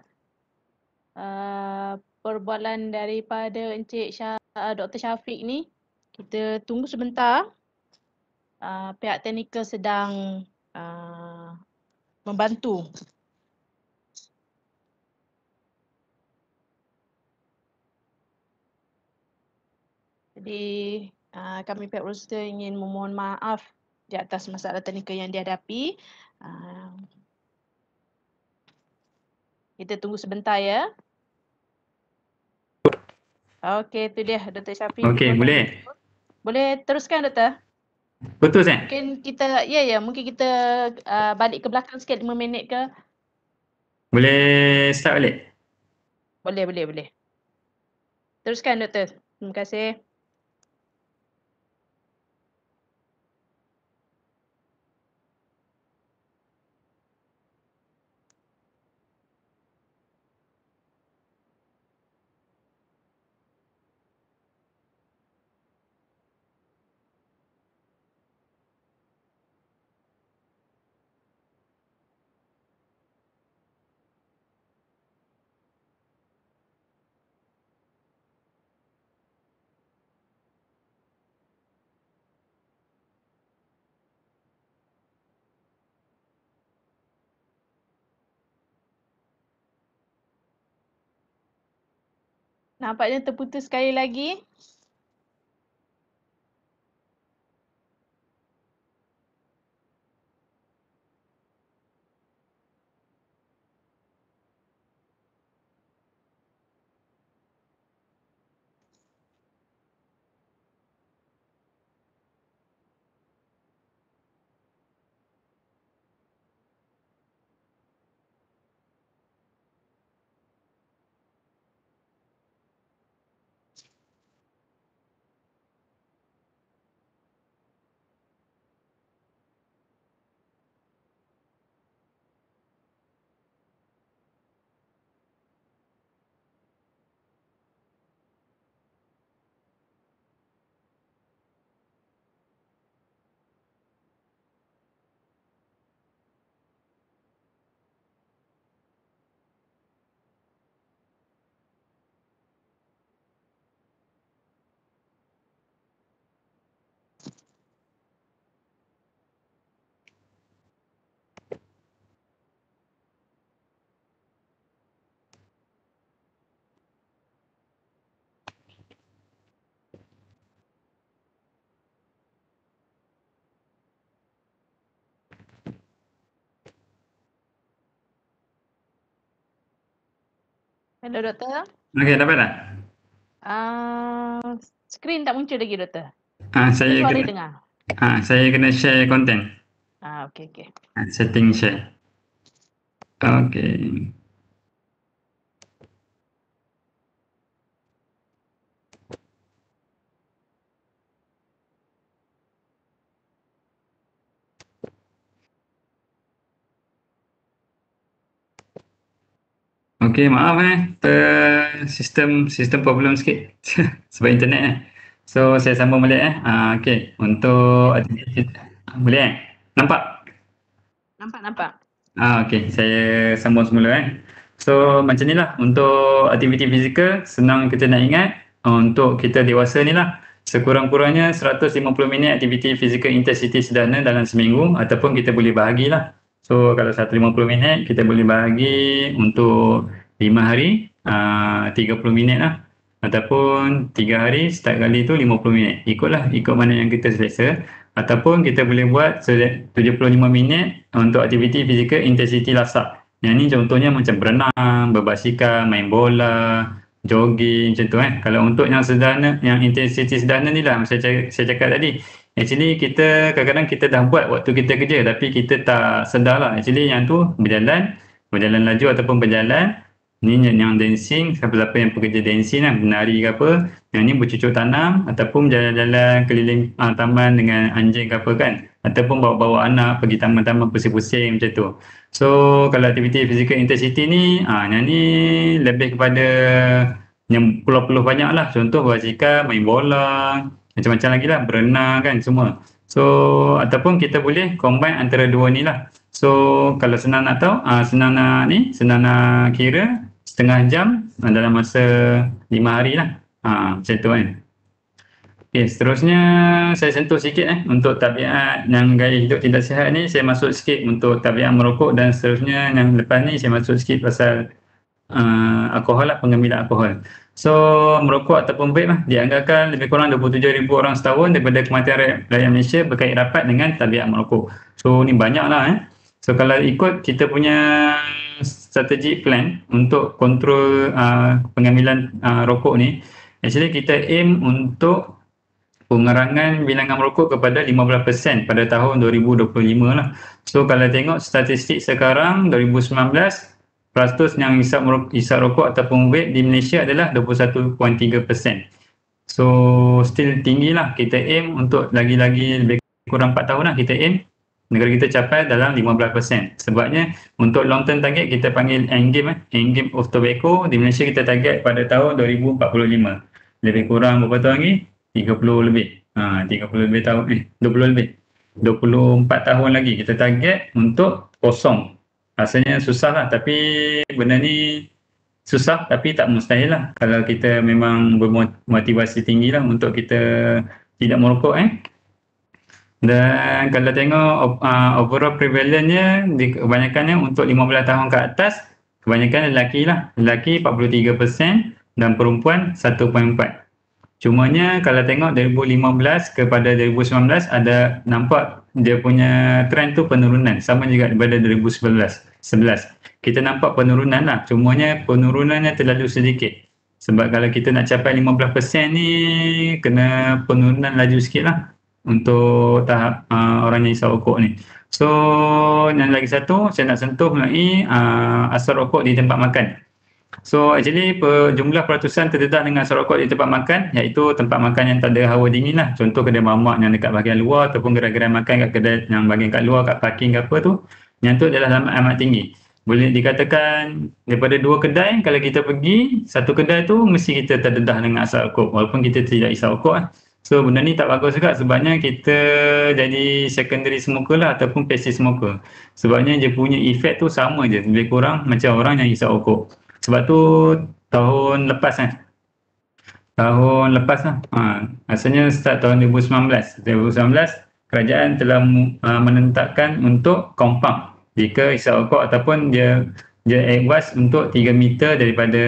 Perbualan daripada Encik Dr. Syafiq ni. Kita tunggu sebentar. Pihak teknikal sedang membantu. Jadi kami pihak Roster ingin memohon maaf di atas masalah teknikal yang dihadapi. Kita tunggu sebentar ya. Okey, itu dia Dr. Syafiq. Okey, boleh? Boleh teruskan Doktor? Putus Mungkin kita, mungkin kita balik ke belakang sikit 5 minit ke? Boleh start balik? Boleh. Teruskan Doktor. Terima kasih. Nampaknya terputus sekali lagi. Hello Doktor. Okey, dapat tak? Skrin tak muncul lagi Doktor. Saya Suara kena dengar. saya kena share content. Okey. Setting share. Okey. Okey, maaf sistem problem sikit sebab internet So saya sambung balik Okey, untuk aktiviti boleh nampak? Nampak. Okey, saya sambung semula So macam ni lah untuk aktiviti fizikal, senang kita nak ingat untuk kita dewasa ni lah sekurang-kurangnya 150 minit aktiviti fizikal intensity sederhana dalam seminggu ataupun kita boleh bahagilah. So kalau 150 minit kita boleh bahagi untuk 5 hari 30 minit lah ataupun 3 hari setiap kali tu 50 minit. Ikut mana yang kita selesa. Ataupun kita boleh buat 75 minit untuk aktiviti fizikal intensity lasak. Yang ni contohnya macam berenang, berbasikal, main bola, jogging macam tu Kalau untuk yang sederhana, yang intensity sederhana ni lah saya cakap tadi. Actually kita kadang-kadang kita dah buat waktu kita kerja tapi kita tak sedar lah. Actually yang tu berjalan laju ataupun berjalan. Ni yang dancing, siapa-siapa yang pekerja dancing lah, menari ke apa. Yang ni bercucuk tanam ataupun jalan-jalan keliling taman dengan anjing ke apa kan. Ataupun bawa-bawa anak pergi taman-taman pusing-pusing macam tu. So kalau aktiviti fizikal intensity ni, yang ni lebih kepada yang peluh-peluh banyak lah. Contoh berbasikal, main bola, macam-macam lagi lah, berenang kan semua. So ataupun kita boleh combine antara dua ni lah. So kalau senang nak tahu, senang nak kira setengah jam dalam masa 5 hari lah. Macam tu kan. Okay, seterusnya saya sentuh sikit untuk tabiat yang gaya hidup tidak sihat ni. Saya masuk sikit untuk tabiat merokok, dan seterusnya yang lepas ni saya masuk sikit pasal alkohol lah, pengambilan alkohol. So merokok ataupun vape lah dianggarkan lebih kurang 27,000 orang setahun daripada kematian rakyat Malaysia berkait rapat dengan tabiat merokok. So ni banyak lah So kalau ikut kita punya strategic plan untuk kontrol pengambilan rokok ni, actually kita aim untuk pengurangan bilangan merokok kepada 15% pada tahun 2025 lah. So kalau tengok statistik sekarang 2019, peratus yang isap rokok ataupun vape di Malaysia adalah 21.3%. So still tinggi lah. Kita aim untuk lagi-lagi lebih kurang 4 tahun lah kita aim negara kita capai dalam 15%. Sebabnya untuk long term target kita panggil endgame of tobacco di Malaysia kita target pada tahun 2045. Lebih kurang berapa tahun lagi? 30 lebih. 30 lebih tahun 20 lebih. 24 tahun lagi kita target untuk kosong. Rasanya susah lah, tapi benda ni susah tapi tak mustahil lah kalau kita memang bermotivasi tinggi lah untuk kita tidak merokok Dan kalau tengok overall prevalence-nya, kebanyakannya untuk 15 tahun ke atas, kebanyakan lelaki lah. Lelaki 43% dan perempuan 1.4%. Cumanya kalau tengok 2015 kepada 2019 ada nampak dia punya trend tu penurunan. Sama juga daripada 2011. Kita nampak penurunan lah. Cumanya penurunannya terlalu sedikit. Sebab kalau kita nak capai 15% ni, kena penurunan laju sikit lah untuk tahap orang yang isap rokok ni. So yang lagi satu saya nak sentuh mengenai asap rokok di tempat makan. So actually jumlah peratusan terdedah dengan asap rokok di tempat makan, iaitu tempat makan yang tak ada hawa dingin lah. Contoh kedai mamak yang dekat bahagian luar ataupun gerai-gerai makan kat kedai yang bahagian kat luar, kat parking ke apa tu, yang tu adalah amat tinggi. Boleh dikatakan daripada 2 kedai, kalau kita pergi satu kedai tu mesti kita terdedah dengan asap rokok walaupun kita tidak isap rokok So benda ni tak bagus juga, sebabnya kita jadi secondary smoker lah ataupun passive smoker. Sebabnya dia punya efek tu sama je, lebih kurang macam orang yang isap rokok. Sebab tu tahun lepas rasanya start tahun 2019 kerajaan telah menetapkan untuk compound jika isap rokok ataupun dia ewas untuk 3 meter daripada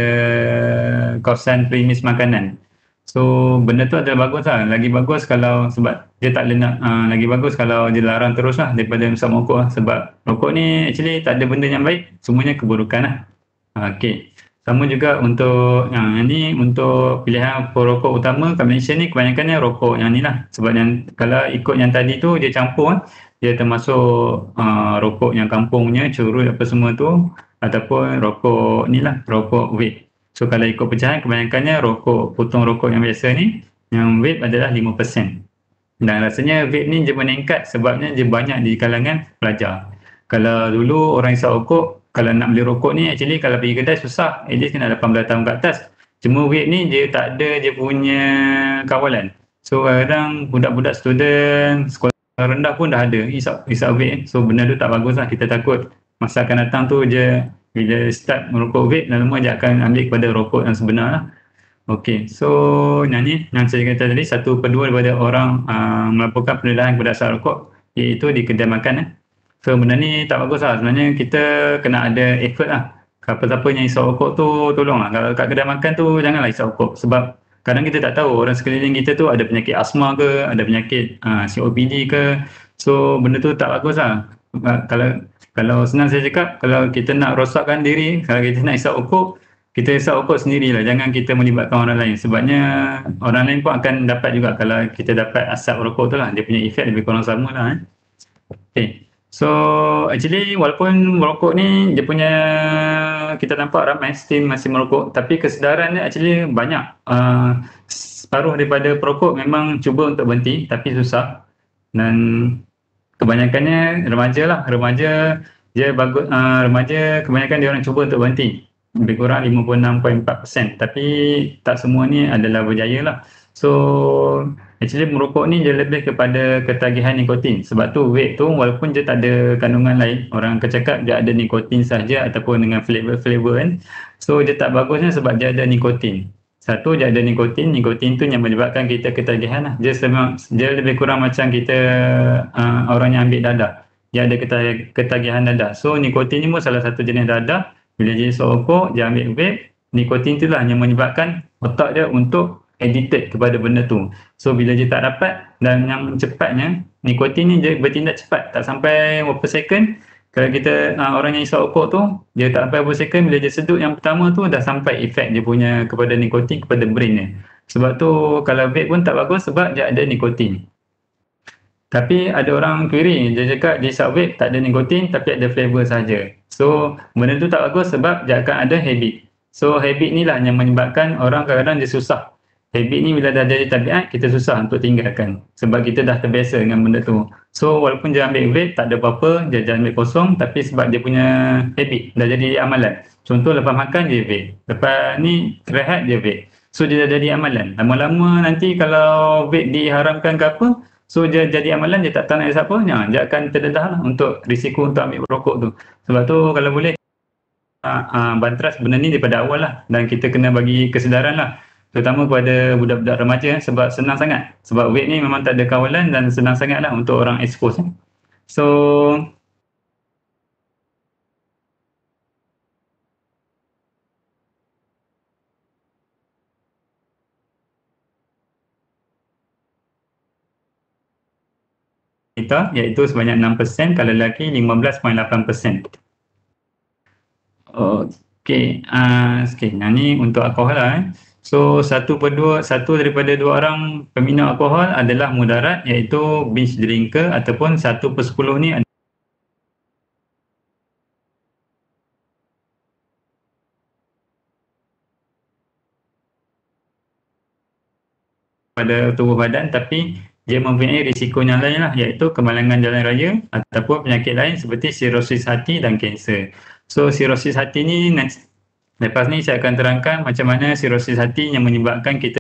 kawasan premis makanan. So benda tu adalah bagus lah. Lagi bagus kalau, sebab dia tak boleh lagi bagus kalau dia larang terus lah daripada isap rokok lah. Sebab rokok ni actually tak ada benda yang baik, semuanya keburukan lah. Okey. Sama juga untuk yang ni, untuk pilihan perokok utama kat Malaysia ni kebanyakannya rokok yang ni lah. Sebab yang kalau ikut yang tadi tu dia campur, dia termasuk rokok yang kampung punya, curut apa semua tu, ataupun rokok ni lah, rokok vape. So kalau ikut pecahan kebanyakannya potong rokok yang biasa ni, yang vape adalah 5%. Dan rasanya vape ni dia meningkat sebabnya dia banyak di kalangan pelajar. Kalau dulu orang isap rokok, kalau nak beli rokok ni actually kalau pergi kedai susah, at least kena 18 tahun ke atas. Cuma vape ni dia tak ada dia punya kawalan. So kadang budak-budak student sekolah rendah pun dah ada isap vape. So benda tu tak bagus lah. Kita takut masa akan datang tu je bila start merokok vape, lama dia akan ambil kepada rokok yang sebenar lah. Okey, so yang ni yang saya kata tadi 1/2 daripada orang melaporkan pendedahan kepada asap rokok, iaitu di kedai makan So benda ni tak bagus lah. Sebenarnya kita kena ada effort lah. Siapa-siapa yang isap rokok tu tolonglah. Kalau kat kedai makan tu janganlah isap rokok. Sebab kadang kita tak tahu orang sekeliling kita tu ada penyakit asma ke, ada penyakit COPD ke. So benda tu tak bagus lah. Kalau senang saya cakap, kalau kita nak rosakkan diri, kalau kita nak isap rokok, kita isap rokok sendirilah. Jangan kita melibatkan orang lain. Sebabnya orang lain pun akan dapat juga kalau kita dapat asap rokok tu lah. Dia punya efek lebih kurang sama lah. Okay. So actually walaupun merokok ni dia punya, kita nampak ramai still masih merokok, tapi kesedaran dia actually banyak. Separuh daripada perokok memang cuba untuk berhenti tapi susah, dan kebanyakannya remaja lah. Remaja kebanyakan dia orang cuba untuk berhenti, lebih kurang 56.4%, tapi tak semua ni adalah berjaya lah. So Actually merokok ni dia lebih kepada ketagihan nikotin. Sebab tu vape tu walaupun dia tak ada kandungan lain, orang akan cakap dia ada nikotin saja ataupun dengan flavor-flavor kan. So dia tak bagusnya sebab dia ada nikotin. Satu, dia ada nikotin. Nikotin tu yang menyebabkan kita ketagihan lah. Dia lebih kurang macam kita orang yang ambil dadah. Dia ada ketagihan dadah. So nikotin ni pun salah satu jenis dadah. Bila dia rokok, dia ambil vape, nikotin itulah yang menyebabkan otak dia untuk addicted kepada benda tu. So bila dia tak dapat, dan yang cepatnya nikotin ni dia bertindak cepat, tak sampai berapa second. Kalau kita orang yang isap rokok tu, dia tak sampai berapa second, bila dia sedut yang pertama tu dah sampai efek dia punya kepada nikotin kepada brain dia. Sebab tu kalau vape pun tak bagus sebab dia ada nikotin. Tapi ada orang query, dia cakap dia isap vape tak ada nikotin tapi ada flavor saja. So benda tu tak bagus sebab dia akan ada habit. So habit ni lah yang menyebabkan orang kadang-kadang dia susah. Habit ni bila dah jadi tabiat, kita susah untuk tinggalkan. Sebab kita dah terbiasa dengan benda tu. So walaupun dia ambil vape, tak ada apa-apa, dia ambil kosong. Tapi sebab dia punya habit, dah jadi amalan. Contoh lepas makan dia vape. Lepas ni rehat dia vape. So dia dah jadi amalan. Lama-lama nanti kalau vape diharamkan ke apa, so dia jadi amalan, dia tak tahu nak isap apa, dia akan terdedah lah untuk risiko untuk ambil rokok tu. Sebab tu kalau boleh bantras benda ni daripada awal lah, dan kita kena bagi kesedaran lah, terutama kepada budak-budak remaja sebab senang sangat. Sebab vape ni memang tak ada kawalan dan senang sangat lah untuk orang expose. So kita iaitu sebanyak 6%, kalau lelaki 15.8%. Okey, yang ni untuk alkohol lah. So satu daripada dua orang peminum alkohol adalah mudarat, iaitu binge drinker, ataupun 1/10 ni pada tubuh badan, tapi dia mempunyai risiko yang lain lah, iaitu kemalangan jalan raya ataupun penyakit lain seperti sirosis hati dan kanser. So sirosis hati ni lepas ni saya akan terangkan macam mana sirosis hati yang menyebabkan kita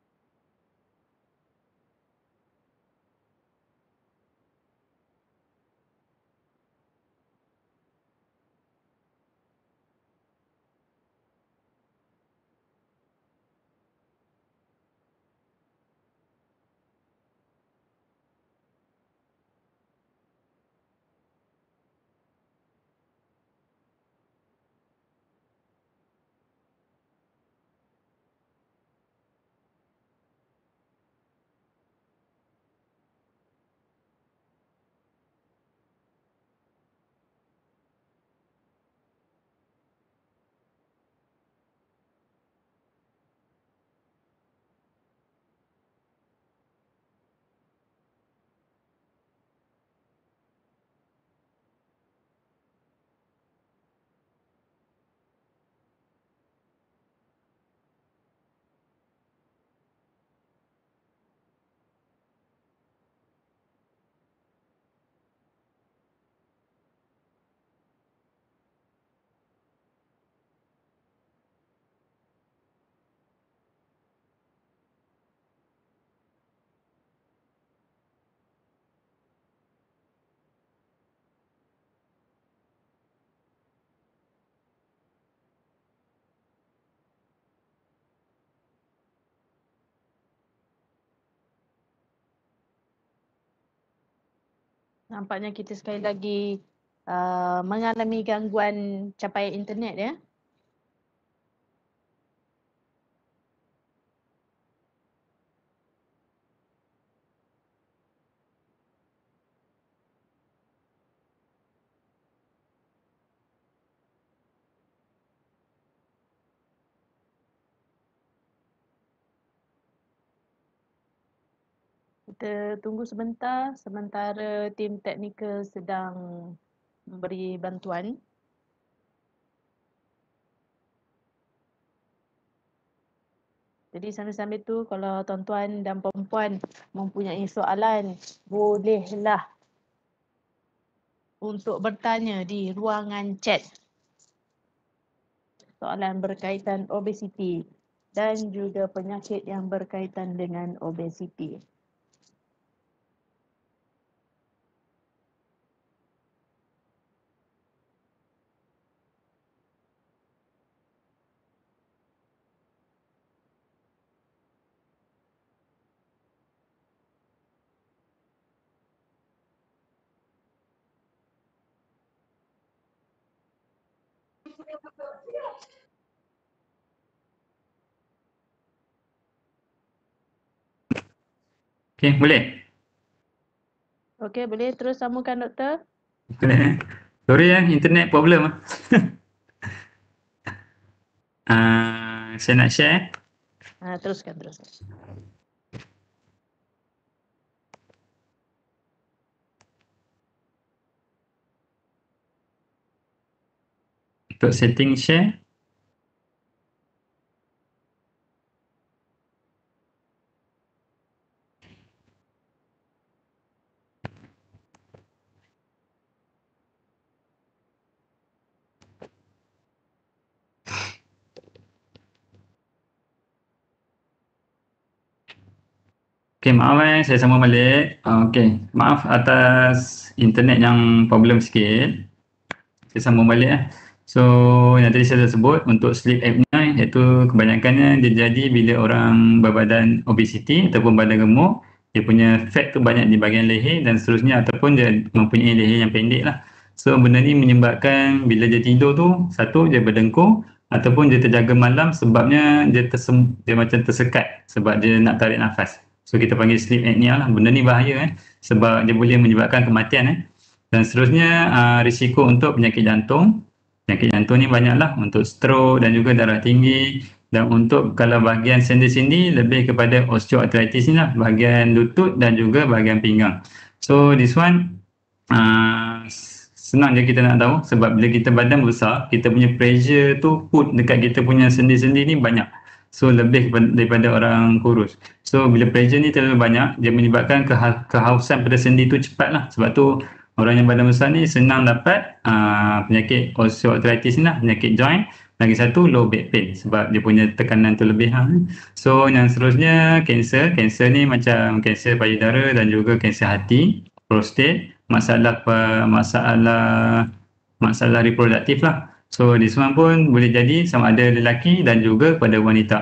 Nampaknya kita sekali lagi mengalami gangguan capaian internet ya. Kita tunggu sebentar sementara tim teknikal sedang memberi bantuan. Jadi sambil-sambil tu kalau tuan-tuan dan puan-puan mempunyai soalan, bolehlah untuk bertanya di ruangan chat. Soalan berkaitan obesiti dan juga penyakit yang berkaitan dengan obesiti. Okey, boleh? Okey, boleh terus sambungkan doktor. Boleh. Sorry internet problem. Saya nak share. Teruskan. Untuk setting share. Okey, maaf saya sambung balik. Okey, maaf atas internet yang problem sikit. Saya sambung balik. So, yang tadi saya dah sebut untuk sleep apnea iaitu kebanyakannya dia jadi bila orang berbadan obesity ataupun badan gemuk, dia punya fat tu banyak di bahagian leher dan seterusnya, ataupun dia mempunyai leher yang pendek lah. So, benda ni menyebabkan bila dia tidur tu, satu dia berdengkur ataupun dia terjaga malam sebabnya dia macam tersekat sebab dia nak tarik nafas. So, kita panggil sleep apnea lah. Benda ni bahaya sebab dia boleh menyebabkan kematian dan seterusnya risiko untuk penyakit jantung. Penyakit jantung ni banyaklah, untuk stroke dan juga darah tinggi, dan untuk kalau bahagian sendi-sendi lebih kepada osteoarthritis ni lah, bahagian lutut dan juga bahagian pinggang. So this one senang je kita nak tahu sebab bila kita badan besar, kita punya pressure tu put dekat kita punya sendi-sendi ni banyak. So lebih daripada orang kurus. So bila pressure ni terlalu banyak, dia menyebabkan kehausan pada sendi tu cepat lah. Sebab tu orang yang badan besar ni senang dapat penyakit osteoarthritis ni lah, penyakit joint. Lagi satu low back pain sebab dia punya tekanan tu lebih. So yang seterusnya kanser. Kanser ni macam kanser payudara dan juga kanser hati, prostat, masalah reproduktif lah. So this one pun boleh jadi sama ada lelaki dan juga kepada wanita.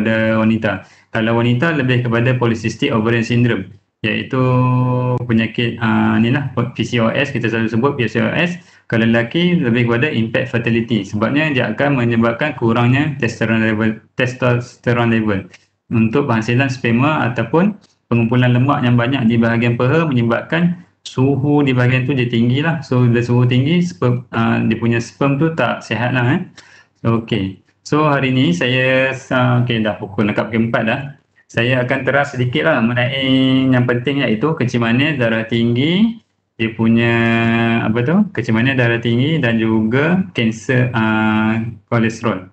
Kalau wanita lebih kepada polycystic ovarian syndrome, iaitu penyakit ni lah PCOS, kita selalu sebut PCOS. Kalau lelaki lebih kepada impact fertility sebabnya dia akan menyebabkan kurangnya testosteron level untuk penghasilan sperma ataupun pengumpulan lemak yang banyak di bahagian peha, menyebabkan suhu di bahagian tu dia tinggi lah. So bila suhu tinggi, dia punya sperm tu tak sihat lah. Okay. So hari ni saya dah pukul dekat pukul 4 dah. Saya akan teras sedikit lah mengenai yang penting iaitu kencing manis, darah tinggi, dia punya kencing manis, darah tinggi dan juga kanser kolesterol.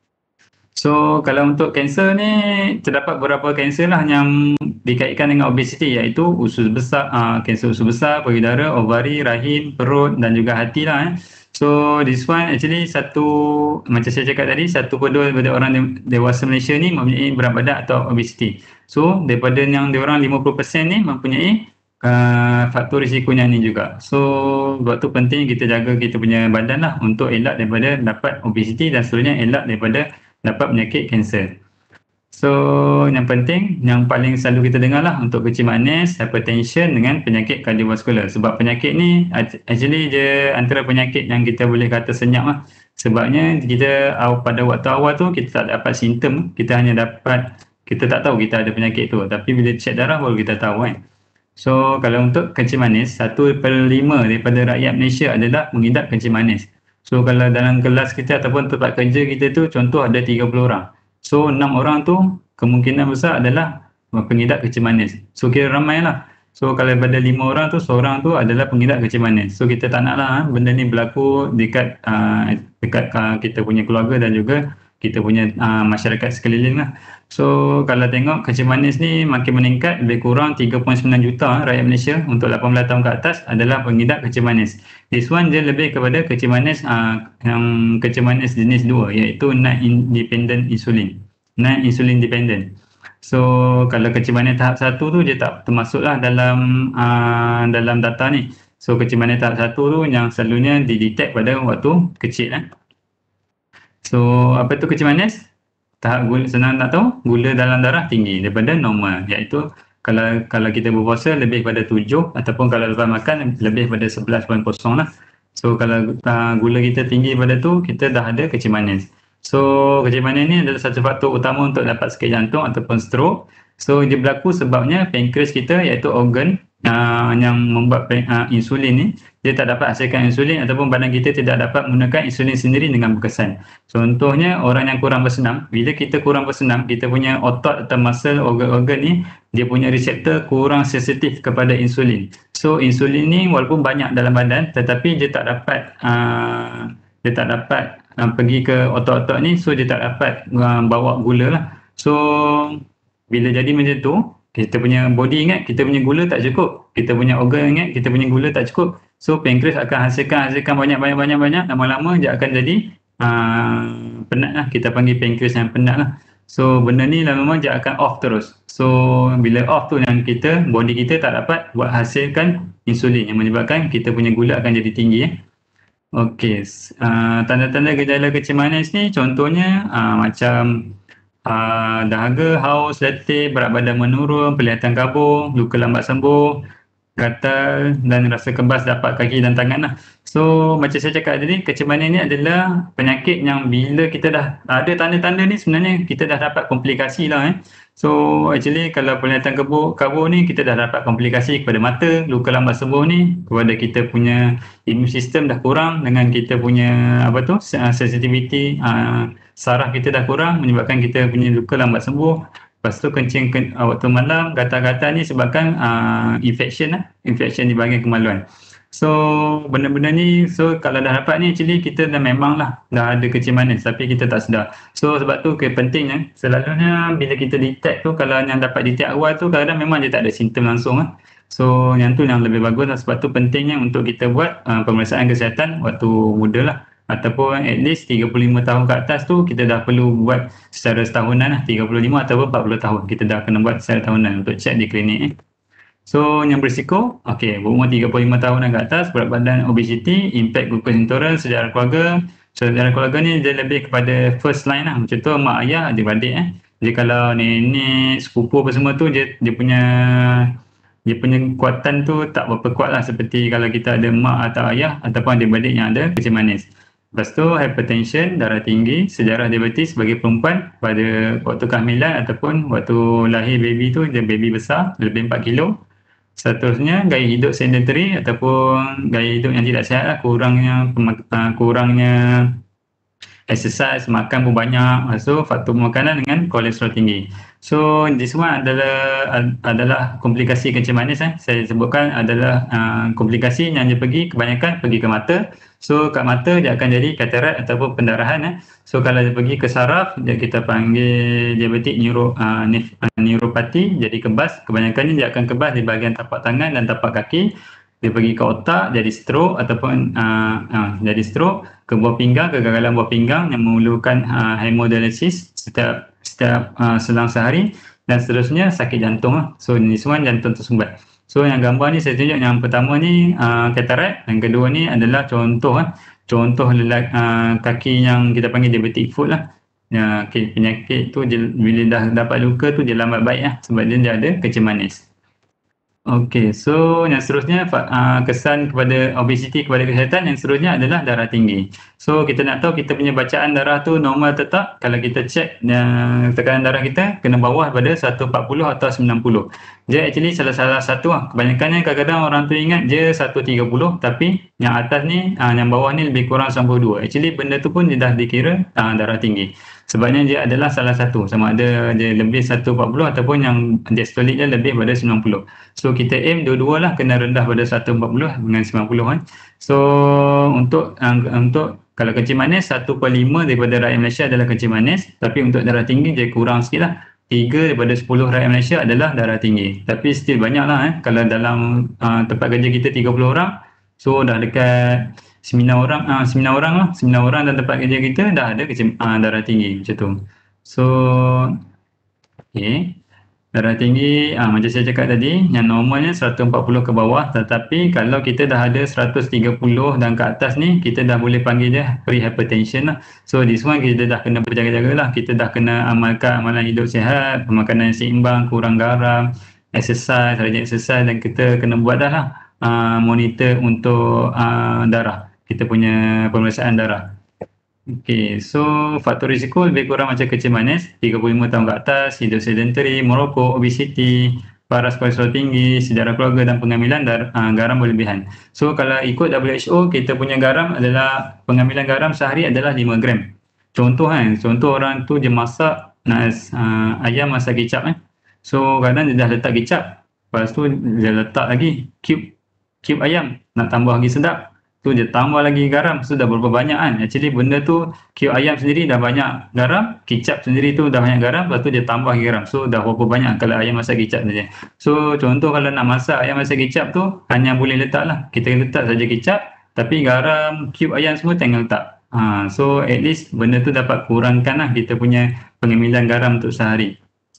So kalau untuk kanser ni terdapat beberapa kanser lah yang dikaitkan dengan obesity, iaitu usus besar, kanser usus besar, payudara, ovari, rahim, perut dan juga hati lah. So this one actually macam saya cakap tadi, 1/2 daripada orang dewasa Malaysia ni mempunyai berat badan atau obesity. So daripada yang diorang 50% ni mempunyai faktor risikonya ni juga. So sebab tu penting kita jaga kita punya badan lah untuk elak daripada dapat obesity dan seterusnya elak daripada dapat penyakit kanser. So yang penting, yang paling selalu kita dengar lah untuk kencing manis, hypertension dengan penyakit kardiovaskular. Sebab penyakit ni actually dia antara penyakit yang kita boleh kata senyap lah. Sebabnya kita pada waktu awal tu kita tak dapat simptom, kita tak tahu kita ada penyakit tu. Tapi bila cek darah baru kita tahu So kalau untuk kencing manis, 1/5 daripada rakyat Malaysia adalah mengidap kencing manis. So kalau dalam kelas kita ataupun tempat kerja kita tu contoh ada 30 orang. So 6 orang tu kemungkinan besar adalah pengidap kencing manis. So kira ramai lah. So kalau pada 5 orang tu, seorang tu adalah pengidap kencing manis. So kita tak nak lah benda ni berlaku dekat kita punya keluarga dan juga kita punya masyarakat sekeliling lah. So kalau tengok kencing manis ni makin meningkat, lebih kurang 3.9 juta rakyat Malaysia untuk 18 tahun ke atas adalah pengidap kencing manis. This one dia lebih kepada kencing manis yang kencing manis jenis 2, iaitu non-independent insulin. Non-insulin dependent. So kalau kencing manis tahap 1 tu dia tak termasuk lah dalam data ni. So kencing manis tahap 1 tu yang selalunya didetect pada waktu kecil So apa tu kencing manis? Tahap gula, senang tak tahu, gula dalam darah tinggi daripada normal, iaitu kalau kita berpuasa lebih pada 7 ataupun kalau lepas makan lebih pada 11.0 lah. So kalau gula kita tinggi pada tu, kita dah ada kecil manis. So kecil manis ni adalah satu faktor utama untuk dapat sakit jantung ataupun stroke. So dia berlaku sebabnya pankreas kita, iaitu organ yang membuat insulin ni, dia tak dapat hasilkan insulin ataupun badan kita tidak dapat menggunakan insulin sendiri dengan berkesan. Contohnya orang yang kurang bersenam, bila kita kurang bersenam, kita punya otot atau muscle organ-organ ni, dia punya reseptor kurang sensitif kepada insulin. So insulin ni walaupun banyak dalam badan, tetapi dia tak dapat pergi ke otot-otot ni, so dia tak dapat bawa gula lah. So bila jadi macam tu, kita punya body ingat kita punya gula tak cukup, kita punya organ ingat kita punya gula tak cukup, so pankreas akan hasilkan banyak, lama-lama dia akan jadi penat lah, kita panggil pankreas yang penat lah. So benda ni lama-lama dia akan off terus. So bila off tu, yang body kita tak dapat buat hasilkan insulin, yang menyebabkan kita punya gula akan jadi tinggi. Okey, tanda-tanda gejala kecil manis ni contohnya macam dahaga, haus, letih, berat badan menurun, penglihatan kabur, luka lambat sembuh, gatal dan rasa kebas tapak kaki dan tangan lah. So macam saya cakap tadi, kecil manis ni adalah penyakit yang bila kita dah ada tanda-tanda ni, sebenarnya kita dah dapat komplikasi lah. So actually kalau penglihatan kabur ni, kita dah dapat komplikasi kepada mata, luka lambat sembuh ni kepada kita punya immune system dah kurang, dengan kita punya sensitivity saraf kita dah kurang, menyebabkan kita punya luka lambat sembuh. Lepas tu kencing waktu malam, gatal-gatal ni sebabkan infection di bahagian kemaluan. So benda-benda ni, so kalau dah dapat ni, actually kita dah memanglah dah ada kecil manis, tapi kita tak sedar. So sebab tu pentingnya, selalunya bila kita detect tu, kalau yang dapat detect awal tu, kadang-kadang memang dia tak ada simptom langsung lah. So yang tu yang lebih bagus lah. Sebab tu pentingnya untuk kita buat pemeriksaan kesihatan waktu muda lah, ataupun at least 35 tahun ke atas tu kita dah perlu buat secara setahunan lah, 35 ataupun 40 tahun kita dah kena buat secara tahunan untuk cek di klinik. So yang berisiko, berumur 35 tahun dan ke atas, berat badan, obesity, impact glucose intolerance, sejarah keluarga. Sejarah keluarga ni dia lebih kepada first line lah, macam tu mak ayah, adik-beradik. Jadi kalau nenek, sepupu apa semua tu, dia punya kekuatan tu tak berapa kuat lah, seperti kalau kita ada mak atau ayah ataupun adik-beradik yang ada kecil manis. Lepas tu hypertension, darah tinggi, sejarah diabetes bagi perempuan pada waktu kehamilan ataupun waktu lahir baby tu, dia baby besar lebih 4 kilo. Seterusnya gaya hidup sedentary ataupun gaya hidup yang tidak sihat lah, kurangnya exercise, makan pun banyak. So faktor makanan dengan kolesterol tinggi. So this one adalah komplikasi kecil manis. Saya sebutkan adalah komplikasi yang dia kebanyakan pergi ke mata. So kat mata dia akan jadi katarak ataupun pendarahan. So kalau dia pergi ke saraf, kita panggil diabetik neuropati, jadi kebas. Kebanyakannya dia akan kebas di bahagian tapak tangan dan tapak kaki. Dia pergi ke otak, jadi stroke ataupun jadi stroke, ke buah pinggang, kegagalan buah pinggang yang memerlukan hemodialisis setiap selang sehari, dan seterusnya sakit jantung. So ini semua jantung tersumbat. So yang gambar ni saya tunjuk, yang pertama ni katarak, yang kedua ni adalah contoh kaki yang kita panggil diabetic foot lah. Penyakit tu bila dah dapat luka tu dia lambat baik sebab dia ada kecil manis. Okey, so yang seterusnya kesan kepada obesity kepada kesihatan, yang seterusnya adalah darah tinggi. So kita nak tahu kita punya bacaan darah tu normal atau tak. Kalau kita cek tekanan darah kita kena bawah pada 140 atau 90. Dia actually salah satu kebanyakannya kadang-kadang orang tu ingat dia 130, tapi yang atas ni, yang bawah ni lebih kurang 92. Actually benda tu pun dia dah dikira darah tinggi. Sebabnya dia adalah salah satu, sama ada dia lebih 140 ataupun yang diastolik dia lebih pada 90. So kita aim dua-dua lah kena rendah pada 140 dengan 90 So untuk kalau kecil manis 1/5 daripada rakyat Malaysia adalah kecil manis, tapi untuk darah tinggi dia kurang sikit lah. 3 daripada 10 rakyat Malaysia adalah darah tinggi. Tapi still banyak lah kalau dalam tempat kerja kita 30 orang, so dah dekat 9 orang dalam tempat kerja kita dah ada darah tinggi macam tu. So darah tinggi macam saya cakap tadi, yang normalnya 140 ke bawah, tetapi kalau kita dah ada 130 dan ke atas ni, kita dah boleh panggil dia pre-hypertension lah. So this one kita dah kena berjaga-jaga lah, kita dah kena amalkan amalan hidup sihat, pemakanan yang seimbang, kurang garam, rajin exercise, dan kita kena buat dah lah monitor untuk darah. kita punya pemeriksaan darah. Okey, so faktor risiko lebih kurang macam kecil manis, 35 tahun ke atas, hidup sedentary, merokok, obesiti, paras kolesterol tinggi, sejarah keluarga dan pengambilan garam berlebihan. So kalau ikut WHO, kita punya garam adalah, pengambilan garam sehari adalah 5 gram. Contoh contoh orang tu dia masak ayam masak kicap So kadang dia dah letak kicap, lepas tu dia letak lagi cube ayam, nak tambah lagi sedap. Tu dia tambah lagi garam, sudah berapa banyak Actually benda tu, cube ayam sendiri dah banyak garam, kicap sendiri tu dah banyak garam, lepas tu dia tambah lagi garam. So dah berapa banyak kalau ayam masak kicap saja. So contoh kalau nak masak ayam masak kicap tu, hanya boleh letak lah, kita letak saja kicap, tapi garam, cube ayam semua jangan letak. So at least benda tu dapat kurangkan lah kita punya pengambilan garam untuk sehari.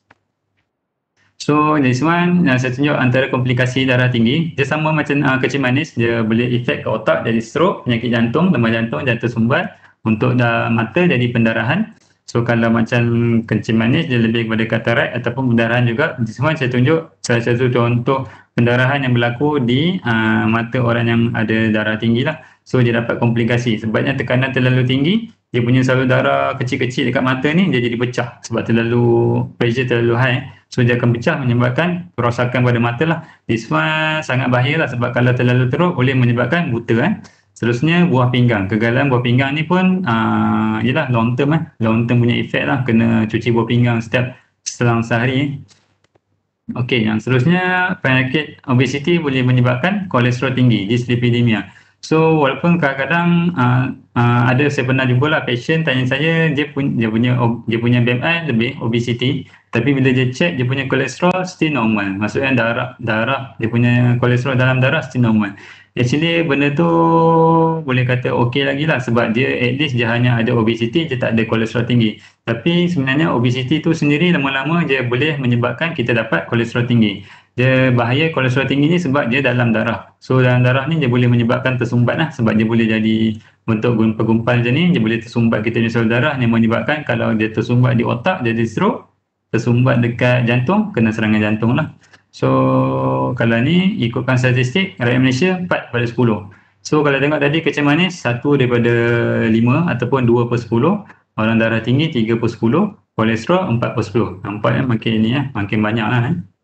So this one saya tunjuk antara komplikasi darah tinggi. Dia sama macam kecil manis, dia boleh efek ke otak jadi stroke, penyakit jantung, lemah jantung, jantung sumbat, untuk mata jadi pendarahan. So kalau macam kencing manis dia lebih kepada katarak ataupun pendarahan juga. This one saya tunjuk salah satu contoh pendarahan yang berlaku di mata orang yang ada darah tinggi lah. So dia dapat komplikasi sebabnya tekanan terlalu tinggi, dia punya salur darah kecil-kecil dekat mata ni dia jadi pecah sebab terlalu pressure terlalu high. So dia akan pecah menyebabkan kerosakan pada mata lah. This one sangat bahaya lah sebab kalau terlalu teruk boleh menyebabkan buta Seterusnya buah pinggang. Kegagalan buah pinggang ni pun ialah long term long term punya efek lah, kena cuci buah pinggang setiap selang sehari. Okey, yang seterusnya penyakit obesiti boleh menyebabkan kolesterol tinggi, dyslipidemia. So walaupun kadang-kadang ada saya pernah jumpa lah patient tanya saya dia punya BMI lebih obesity, tapi bila dia check dia punya kolesterol still normal. Maksudnya darah dia punya kolesterol dalam darah still normal. Actually benda tu boleh kata okey lagi lah sebab dia at least dia hanya ada obesity, dia tak ada kolesterol tinggi. Tapi sebenarnya obesity tu sendiri lama-lama dia boleh menyebabkan kita dapat kolesterol tinggi. Dia bahaya kolesterol tinggi ni sebab dia dalam darah. So dalam darah ni dia boleh menyebabkan tersumbat lah sebab dia boleh jadi bentuk gumpal macam ni, dia boleh tersumbat kita punya salur darah yang menyebabkan kalau dia tersumbat di otak jadi stroke, tersumbat dekat jantung, kena serangan jantung lah. So kalau ni ikutkan statistik rakyat Malaysia 4 pada 10. So kalau tengok tadi kecil manis 1 daripada 5 ataupun 2 per 10, orang darah tinggi 3 per 10, kolesterol 4 per 10. Nampak makin ni makin banyak lah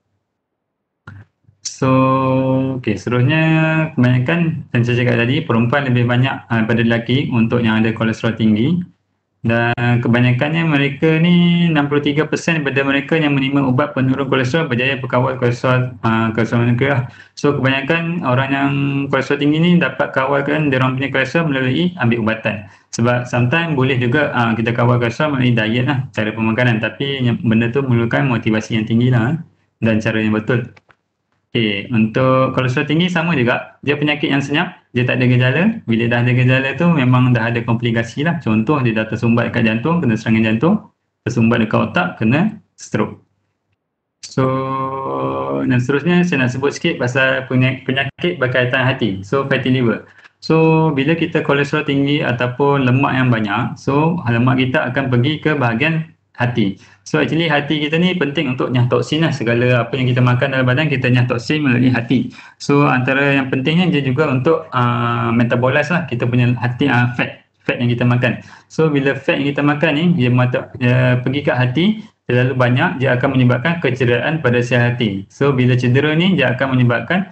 So okay, seterusnya kebanyakan yang saya cakap tadi perempuan lebih banyak daripada lelaki untuk yang ada kolesterol tinggi. Dan kebanyakannya mereka ni 63% daripada mereka yang menerima ubat penurun kolesterol berjaya berkawal kolesterol mereka lah. So kebanyakan orang yang kolesterol tinggi ni dapat kawalkan dia orang punya kolesterol melalui ambil ubatan. Sebab sometimes boleh juga kita kawal kolesterol melalui diet lah, cara pemakanan. Tapi benda tu memerlukan motivasi yang tinggi lah dan cara yang betul. Okay, untuk kolesterol tinggi sama juga, dia penyakit yang senyap, dia tak ada gejala. Bila dah ada gejala tu memang dah ada komplikasi lah. Contoh dia dah tersumbat dekat jantung, kena serangan jantung, tersumbat dekat otak, kena stroke. So dan seterusnya saya nak sebut sikit pasal penyakit berkaitan hati. So fatty liver. So bila kita kolesterol tinggi ataupun lemak yang banyak, so lemak kita akan pergi ke bahagian hati. So actually hati kita ni penting untuk nyah toksin lah, segala apa yang kita makan dalam badan kita nyah toksin melalui hati. So antara yang pentingnya dia juga untuk metabolize lah kita punya hati fat yang kita makan. So bila fat yang kita makan ni dia pergi ke hati terlalu banyak, dia akan menyebabkan kecederaan pada sel hati. So bila cedera ni dia akan menyebabkan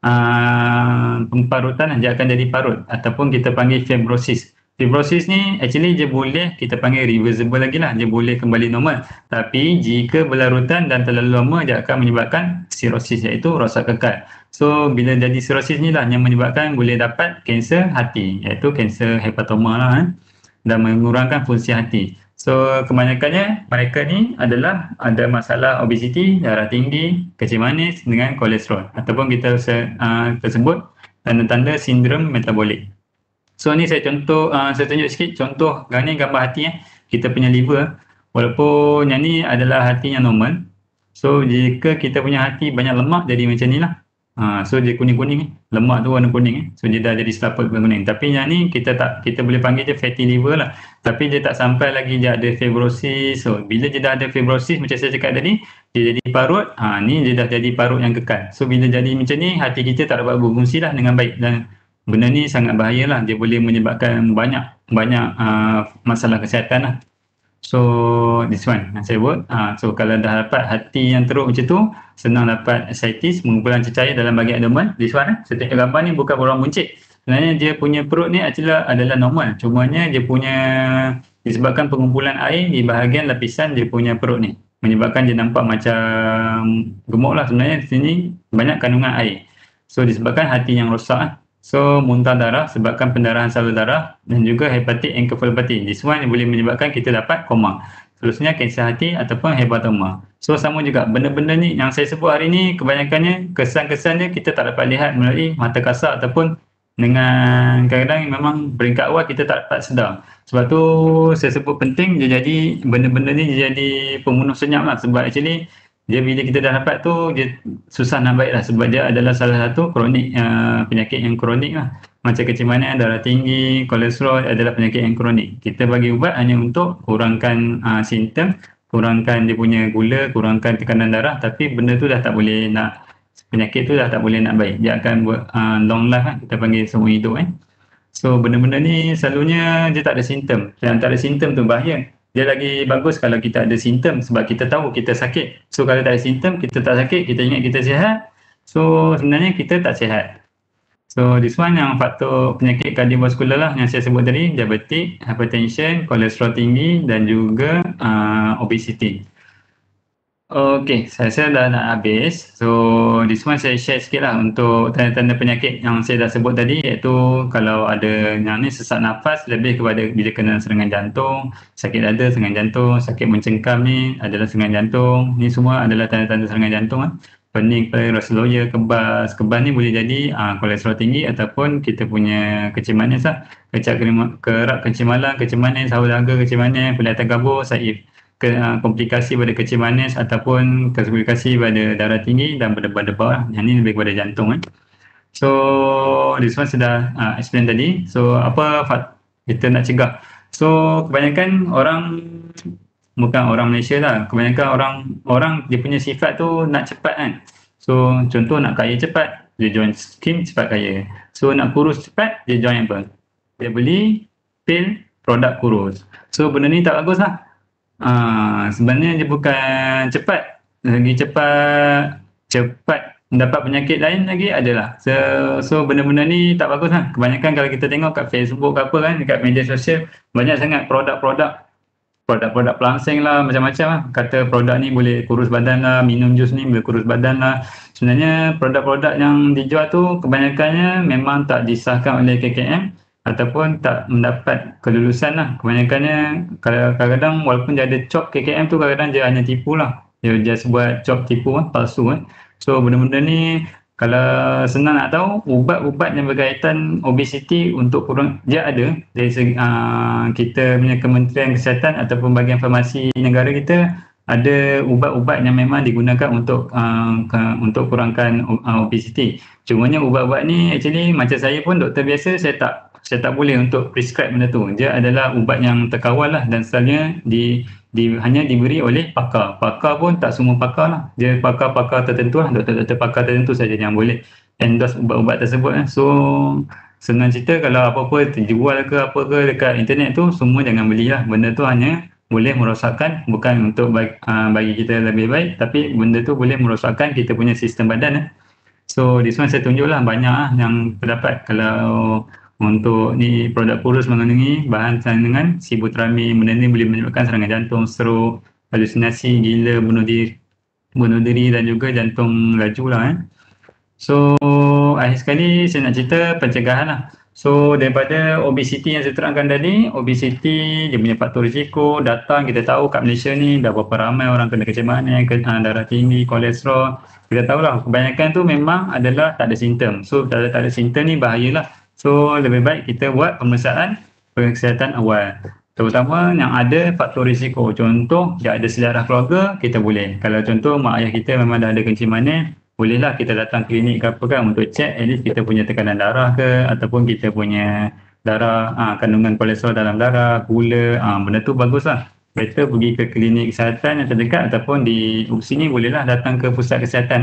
pemparutan, dia akan jadi parut ataupun kita panggil fibrosis. Fibrosis ni actually dia boleh kita panggil reversible lagi lah, dia boleh kembali normal. Tapi jika berlarutan dan terlalu lama dia akan menyebabkan cirrhosis, iaitu rosak kekal. So bila jadi cirrhosis ni lah yang menyebabkan boleh dapat kanser hati, iaitu kanser hepatoma lah dan mengurangkan fungsi hati. So kebanyakannya mereka ni adalah ada masalah obesiti, darah tinggi, kecil manis dengan kolesterol ataupun kita tersebut tanda-tanda sindrom metabolik. So ni saya tunjuk sikit contoh ni gambar hati kita punya liver. Walaupun yang ni adalah hati yang normal. So jika kita punya hati banyak lemak jadi macam ni lah. So dia kuning-kuning lemak tu warna kuning So dia dah jadi selaput kuning. Tapi yang ni kita boleh panggil dia fatty liver lah. Tapi dia tak sampai lagi dia ada fibrosis. So bila dia dah ada fibrosis macam saya cakap tadi, dia jadi parut. Ni dia dah jadi parut yang kekal. So bila jadi macam ni hati kita tak dapat berfungsi lah dengan baik dan benda ni sangat bahayalah, dia boleh menyebabkan banyak masalah kesihatan lah. So this one yang saya buat. So kalau dah dapat hati yang teruk macam tu, senang dapat ascites, pengumpulan cecair dalam bahagian abdomen. This one saya tengok gambar ni bukan orang buncit. Sebenarnya dia punya perut ni adalah normal. Cumanya dia punya disebabkan pengumpulan air di bahagian lapisan dia punya perut ni, menyebabkan dia nampak macam gemuk lah. Sebenarnya di sini banyak kandungan air. So disebabkan hati yang rosak. So muntah darah sebabkan pendarahan salur darah dan juga hepatit enkefalopati. This one boleh menyebabkan kita dapat koma. Seterusnya kanser hati ataupun hepatoma. So sama juga benda-benda ni yang saya sebut hari ni, kebanyakannya kesan-kesan dia kita tak dapat lihat melalui mata kasar ataupun dengan kadang-kadang memang peringkat awal kita tak dapat sedar. Sebab tu saya sebut penting dia jadi benda-benda ni dia jadi pembunuh senyap lah. Sebab actually dia bila kita dah dapat tu dia susah nak baik lah, sebab dia adalah salah satu kronik, penyakit yang kronik lah. Macam kecemasan, darah tinggi, kolesterol adalah penyakit yang kronik. Kita bagi ubat hanya untuk kurangkan simptom, kurangkan dia punya gula, kurangkan tekanan darah, tapi benda tu dah tak boleh nak, penyakit tu dah tak boleh nak baik. Dia akan buat long life kan, kita panggil seumur hidup kan. So benda-benda ni selalunya dia tak ada simptom. Yang tak ada simptom tu bahaya. Dia lagi bagus kalau kita ada simptom sebab kita tahu kita sakit. So kalau tak ada simptom, kita tak sakit, kita ingat kita sihat. So sebenarnya kita tak sihat. So this one yang faktor penyakit kardiovaskular lah yang saya sebut tadi, diabetik, hypertension, kolesterol tinggi dan juga obesity. Okay, saya dah nak habis. So this one saya share sikit lah untuk tanda-tanda penyakit yang saya dah sebut tadi, iaitu kalau ada yang ni sesak nafas lebih kepada bila kena serangan jantung, sakit dada, serangan jantung, sakit mencengkam ni adalah serangan jantung. Ni semua adalah tanda-tanda serangan jantung lah. Pening, rasa loya, kebas. Kebas ni boleh jadi kolesterol tinggi ataupun kita punya kencing manis lah. Kerak kencing malam, kencing manis, haus dahaga, kencing manis, penglihatan kabur, saif. Komplikasi pada kencing manis ataupun komplikasi pada darah tinggi dan berdebar-debar lah. Yang ni lebih kepada jantung kan. So this one sudah explain tadi. So apa kita nak cegah? So kebanyakan orang, bukan orang Malaysia lah, kebanyakan orang dia punya sifat tu nak cepat kan. So contoh nak kaya cepat, dia join skim cepat kaya. So nak kurus cepat, dia join apa? Dia beli pil produk kurus. So benda ni tak bagus lah. Sebenarnya dia bukan cepat, lagi cepat mendapat penyakit lain lagi adalah. So benda-benda ni tak bagus lah. Kebanyakan kalau kita tengok kat Facebook ke apa kan, dekat media sosial, banyak sangat produk-produk pelangsing lah, macam-macam lah. Kata produk ni boleh kurus badan lah, minum jus ni boleh kurus badan lah. Sebenarnya produk-produk yang dijual tu kebanyakannya memang tak disahkan oleh KKM ataupun tak mendapat kelulusan lah. Kebanyakannya kadang-kadang walaupun dia ada cop KKM tu, kadang-kadang dia hanya tipu lah. Dia just buat cop tipu lah, palsu kan. So benda-benda ni kalau senang nak tahu, ubat-ubat yang berkaitan obesiti untuk kurang, dia ada dari segi kita punya Kementerian Kesihatan ataupun bahagian farmasi negara kita ada ubat-ubat yang memang digunakan untuk kurangkan obesiti. Cumanya ubat-ubat ni actually macam saya pun doktor biasa, saya tak boleh untuk prescribe benda tu. Dia adalah ubat yang terkawal lah dan selalunya hanya diberi oleh pakar. Pakar pun tak semua pakar lah. Dia pakar-pakar tertentu lah, doktor-doktor pakar tertentu saja yang boleh endorse ubat-ubat tersebut lah. So senang cerita, kalau apa-apa terjual ke apa ke dekat internet tu, semua jangan belilah. Benda tu hanya boleh merosakkan, bukan untuk bagi kita lebih baik, tapi benda tu boleh merosakkan kita punya sistem badan lah. So this one saya tunjuk lah banyak lah yang terdapat. Kalau untuk ni produk kurus mengandungi bahan kandungan sibutramine, benda ni boleh menyebabkan serangan jantung, stroke, halusinasi, gila, bunuh diri dan juga jantung laju lah So akhir sekali saya nak cerita pencegahan lah. So daripada obesiti yang saya terangkan tadi, obesiti dia punya faktor risiko datang, kita tahu kat Malaysia ni dah berapa ramai orang kena kecemasan, darah tinggi, kolesterol. Kita tahulah kebanyakan tu memang adalah tak ada simptom. So kalau tak ada simptom ni bahayalah. So lebih baik kita buat pemeriksaan kesihatan awal, terutama yang ada faktor risiko. Contoh dia ada sejarah keluarga, kita boleh. Kalau contoh mak ayah kita memang dah ada kencing manis, bolehlah kita datang klinik ke apa kan untuk cek at least kita punya tekanan darah ke, ataupun kita punya darah kandungan kolesterol dalam darah, gula, benda tu baguslah. Better pergi ke klinik kesihatan yang terdekat ataupun di sini bolehlah datang ke pusat kesihatan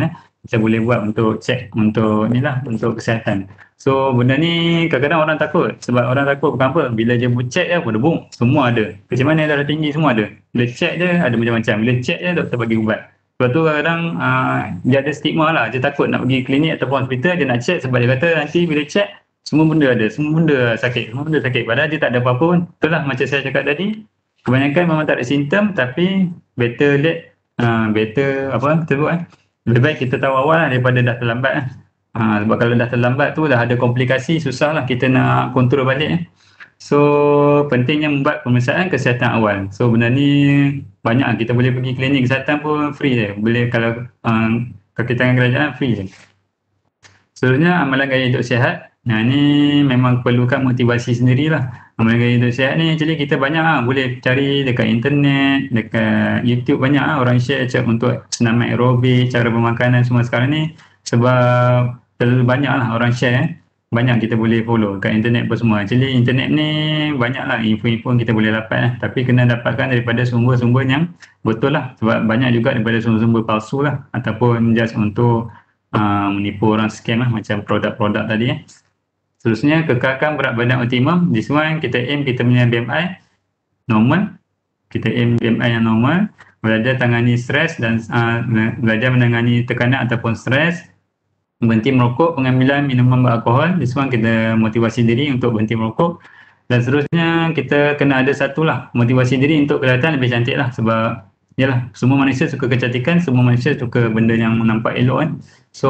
kita boleh buat untuk cek untuk ni lah, untuk kesihatan. So benda ni kadang-kadang orang takut, sebab orang takut bukan apa, bila je cek je pada boom semua ada, kencing darah tinggi semua ada, bila cek je ada macam-macam, bila cek je doktor bagi ubat. Sebab tu kadang-kadang dia ada stigma lah, dia takut nak pergi klinik ataupun hospital, dia nak cek sebab dia kata nanti bila cek semua benda ada, semua benda sakit, semua benda sakit, padahal dia tak ada apa-apa pun. Itulah macam saya cakap tadi, kebanyakan memang tak ada simptom, tapi better late, better apa kita buat, lebih baik kita tahu awal lah daripada dah terlambat lah. Sebab kalau dah terlambat tu dah ada komplikasi, susah lah kita nak kontrol balik. So pentingnya membuat pemeriksaan kesihatan awal. So benda ni banyak lah. Kita boleh pergi klinik kesihatan pun free je. Boleh kalau kaki tangan kerajaan free je. Seterusnya amalan gaya hidup sihat. Ni memang perlukan motivasi sendirilah. Amalan gaya hidup sihat ni actually kita banyak lah. Boleh cari dekat internet, dekat YouTube banyak lah orang share untuk senaman aerobik, cara bermakanan semua sekarang ni. Sebab terlalu banyak lah orang share. Banyak kita boleh follow kat internet pun semua. Actually internet ni banyak lah info-info kita boleh dapat lah. Tapi kena dapatkan daripada sumber-sumber yang betul lah. Sebab banyak juga daripada sumber-sumber palsu lah. Ataupun just untuk menipu orang, scam lah macam produk-produk tadi. Seterusnya, kekalkan berat badan optimum. This one kita aim kita punya BMI normal. Kita aim BMI yang normal. Belajar tangani stres dan belajar menangani tekanan ataupun stres. Berhenti merokok, pengambilan minuman beralkohol. This one kita motivasi diri untuk berhenti merokok. Dan seterusnya kita kena ada satu lah, motivasi diri untuk kelihatan lebih cantik lah. Sebab yalah, semua manusia suka kecantikan, semua manusia suka benda yang nampak elok kan. So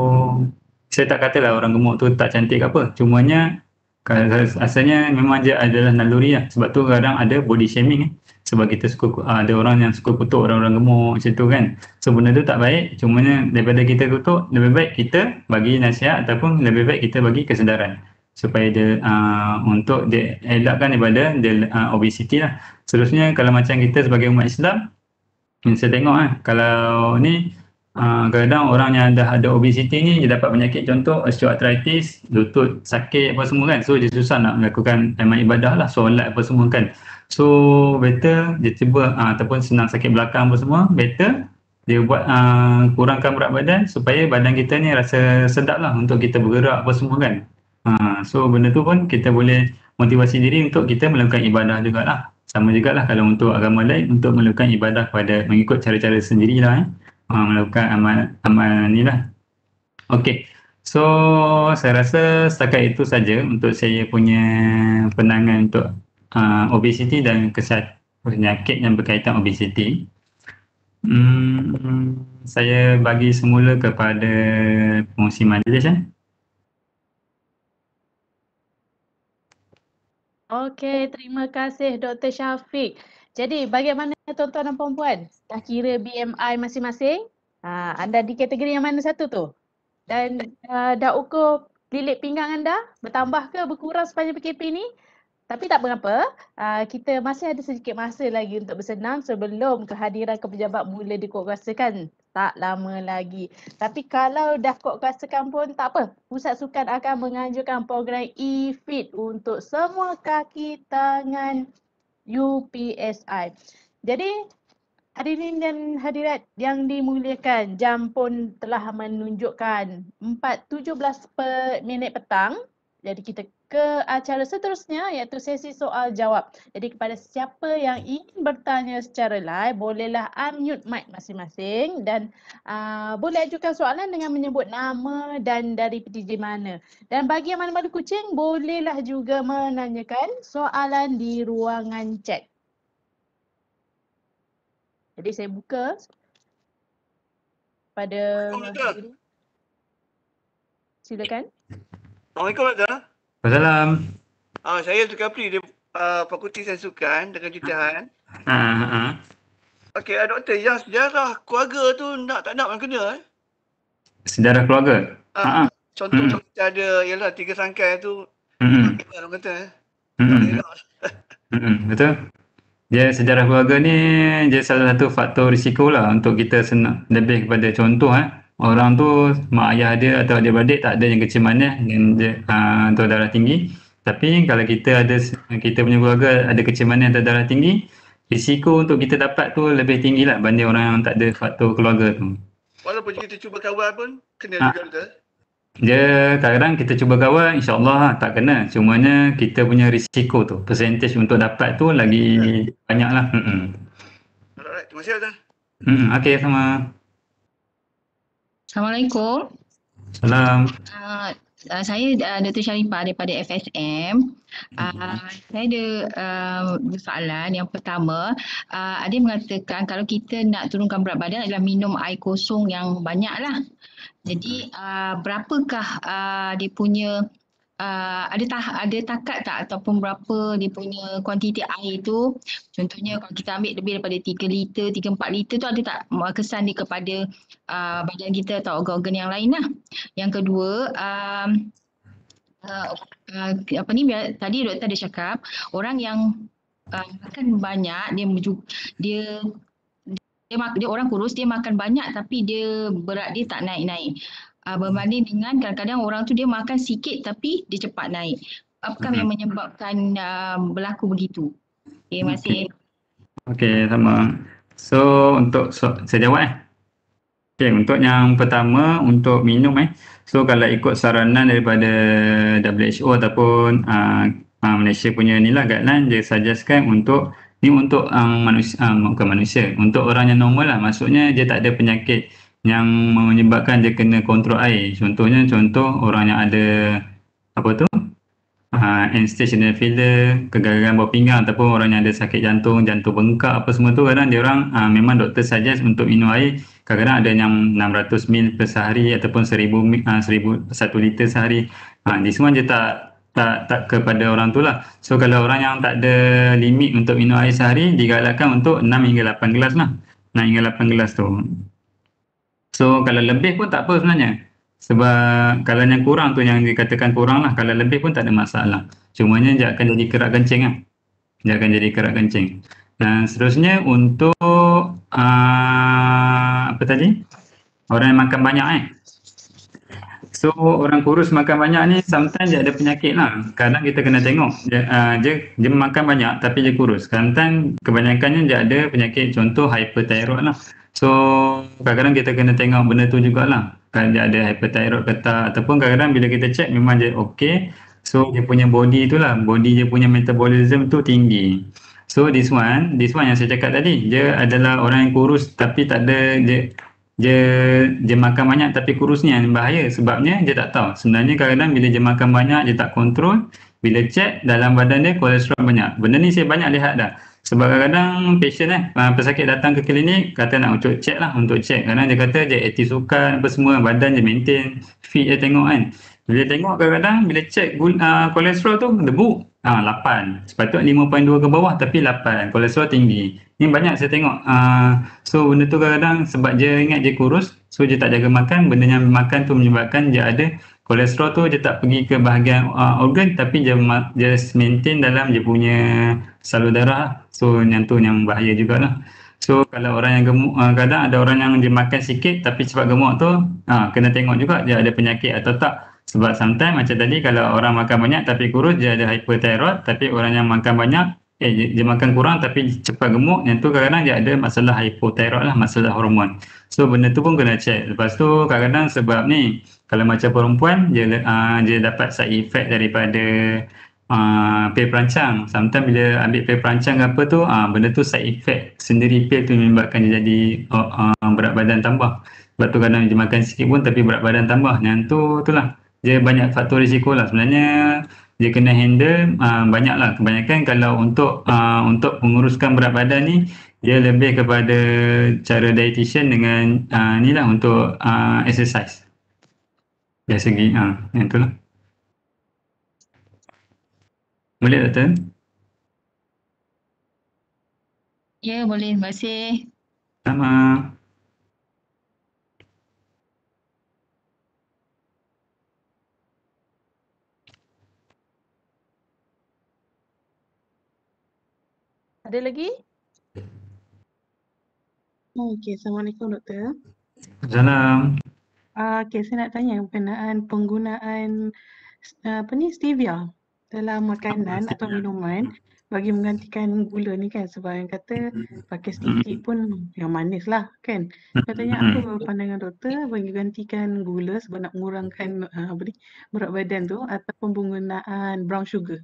saya tak katalah orang gemuk tu tak cantik ke apa. Cumanya asalnya memang dia adalah naluri lah. Sebab tu kadang ada body shaming sebab kita suka, ada orang yang suka kutuk orang-orang gemuk macam tu kan. So benda tu tak baik. Cumanya daripada kita kutuk, lebih baik kita bagi nasihat ataupun lebih baik kita bagi kesedaran supaya dia untuk dia elakkan daripada obesity lah. Seterusnya kalau macam kita sebagai umat Islam, saya tengok kalau ni kadang-kadang orang yang dah ada obesity ni dia dapat penyakit contoh osteoarthritis, lutut sakit apa semua kan. So dia susah nak melakukan amal ibadah lah, solat apa semua kan. So better dia cuba ataupun senang sakit belakang apa semua, better dia buat kurangkan berat badan supaya badan kita ni rasa sedap lah untuk kita bergerak apa semua kan. So benda tu pun kita boleh motivasi diri untuk kita melakukan ibadah jugalah. Sama jugalah kalau untuk agama lain, untuk melakukan ibadah pada mengikut cara-cara sendirilah melakukan amal ni lah. Okey. So saya rasa setakat itu saja untuk saya punya pandangan untuk obesity dan penyakit yang berkaitan obesity. Saya bagi semula kepada pengurusi majlis . Okey, terima kasih Dr. Syafiq. Jadi bagaimana tuan-tuan dan puan-puan? Dah kira BMI masing-masing? Anda di kategori yang mana satu tu? Dan dah ukur lilit pinggang anda? Bertambah ke berkurang sepanjang PKP ni? Tapi tak mengapa, kita masih ada sedikit masa lagi untuk bersenam sebelum kehadiran pejabat mula dikuatkuasakan. Tak lama lagi. Tapi kalau dah kuatkuasakan pun tak apa. Pusat Sukan akan menganjurkan program e-fit untuk semua kaki tangan UPSI. Jadi hadirin dan hadirat yang dimuliakan, jam pun telah menunjukkan 4:17 per minit petang. Jadi kita ke acara seterusnya iaitu sesi soal jawab. Jadi kepada siapa yang ingin bertanya secara live, bolehlah unmute mic masing-masing dan boleh ajukan soalan dengan menyebut nama dan dari PTJ mana. Dan bagi yang mana malu kucing, bolehlah juga menanyakan soalan di ruangan chat. Jadi saya buka pada silakan. Assalamualaikum Doktor. Assalamualaikum. Saya Zulkafli dari Fakulti Sains Sukan dengan juruhan. Okey, Doktor, yang sejarah keluarga tu tak nak mana kena Sejarah keluarga? Contoh kita ada, ialah 3 sangkai tu. Orang kata betul. Dia sejarah keluarga ni dia salah satu faktor risiko lah untuk kita senang lebih kepada contoh orang tu mak ayah dia atau adik-beradik tak ada yang kecil manis dan atau darah tinggi. Tapi kalau kita punya keluarga ada kecil manis atau darah tinggi, risiko untuk kita dapat tu lebih tinggi lah banding orang yang tak ada faktor keluarga tu. Walaupun kita cuba kawal pun kena Ah, juga doktor. Dia kadang-kadang kita cuba kawal, insyaAllah tak kena. Cumanya kita punya risiko tu, percentage untuk dapat tu lagi banyak lah. Alright, terima kasih doktor. Okey, sama. Assalamualaikum. Salam. Saya Dr. Sharifah daripada FSM. Saya ada dua soalan. Yang pertama, ada yang mengatakan kalau kita nak turunkan berat badan adalah minum air kosong yang banyak lah. Jadi berapakah dia punya ada takat tak ataupun berapa dia punya kuantiti air tu? Contohnya kalau kita ambil lebih daripada 3 liter, 3-4 liter tu ada tak kesan dia kepada badan kita atau organ-organ yang lain lah. Yang kedua, tadi doktor ada cakap orang yang makan banyak dia orang kurus, dia makan banyak tapi dia berat dia tak naik-naik. Berbanding dengan kadang-kadang orang tu dia makan sikit tapi dia cepat naik. Apakah yang menyebabkan berlaku begitu? Terima kasih. Okey, sama. So untuk saya jawab Okey, untuk yang pertama untuk minum So kalau ikut saranan daripada WHO ataupun Malaysia punya ni lah guideline, dia suggestkan untuk manusia, bukan manusia, untuk orang yang normal lah. Maksudnya dia tak ada penyakit yang menyebabkan dia kena kontrol air. Contohnya orang yang ada apa tu? End-stage renal failure, kegagalan bawah pinggang ataupun orang yang ada sakit jantung bengkak apa semua tu, kadang dia orang memang doktor suggest untuk minum air. Kadang-kadang ada yang 600 ml per sehari ataupun 1 liter sehari. Di semua dia tak kepada orang tu lah. So kalau orang yang tak ada limit untuk minum air sehari, digalakkan untuk 6 hingga 8 gelas lah. 6 hingga 8 gelas tu. So kalau lebih pun tak apa sebenarnya. Sebab kalau yang kurang tu yang dikatakan kurang lah. Kalau lebih pun tak ada masalah. Cumanya dia akan jadi kerak kencing lah. Dia akan jadi kerak kencing. Dan seterusnya untuk apa tadi? Orang yang makan banyak So orang kurus makan banyak ni sometimes dia ada penyakit lah. Kadang kita kena tengok dia makan banyak tapi dia kurus. Kadang kebanyakannya dia ada penyakit, contoh hyperthyroid lah. So kadang-kadang kita kena tengok benda tu jugalah. Kalau dia ada hyperthyroid ke tak, ataupun kadang-kadang bila kita check memang dia okey. So dia punya body tu lah, body dia punya metabolism tu tinggi. So this one yang saya cakap tadi, dia adalah orang yang kurus tapi tak ada dia makan banyak tapi kurus ni yang bahaya, sebabnya dia tak tahu. Sebenarnya kadang-kadang bila dia makan banyak dia tak kontrol, bila check dalam badan dia kolesterol banyak. Benda ni saya banyak lihat dah. Sebab kadang-kadang patient pesakit datang ke klinik kata nak untuk check. Kadang dia kata dia aktif sukan apa semua, badan dia maintain, fit dia tengok kan. Bila tengok kadang-kadang bila check kolesterol tu debu 8. Sepatutnya 5.2 ke bawah tapi 8. Kolesterol tinggi. Ni banyak saya tengok. So benda tu kadang-kadang sebab dia ingat dia kurus, so dia tak jaga makan, benda yang makan tu menyebabkan dia ada kolesterol tu, dia tak pergi ke bahagian organ tapi dia maintain dalam dia punya salur darah. So yang tu yang bahaya jugalah. So kalau orang yang gemuk, kadang ada orang yang dia makan sikit tapi cepat gemuk tu, kena tengok juga dia ada penyakit atau tak. Sebab sometimes macam tadi, kalau orang makan banyak tapi kurus, dia ada hyperthyroid. Tapi orang yang makan banyak, dia makan kurang tapi cepat gemuk, yang tu kadang-kadang dia ada masalah hypothyroid lah, masalah hormon. So benda tu pun kena check. Lepas tu kadang-kadang sebab ni, kalau macam perempuan, dia dapat side effect daripada pil perancang. Sometimes bila ambil pil perancang apa tu, benda tu side effect sendiri, pil tu menyebabkan dia jadi berat badan tambah. Sebab tu kadang dia makan sikit pun tapi berat badan tambah. Yang tu lah, dia banyak faktor risiko lah. Sebenarnya dia kena handle banyak lah. Kebanyakan kalau untuk menguruskan berat badan ni, dia lebih kepada cara dietitian dengan ni lah, untuk exercise. Dari segi yang tu lah. Boleh doktor? Ya, boleh. Terima kasih. Sama. Ada lagi? Okey, Assalamualaikum doktor. Salam. Okey, saya nak tanya berkenaan penggunaan stevia. dalam makanan atau minuman bagi menggantikan gula ni kan, sebab yang kata pakai sedikit pun yang manis lah kan. Katanya apa pandangan doktor bagi gantikan gula sebab nak mengurangkan berat badan tu ataupun penggunaan brown sugar?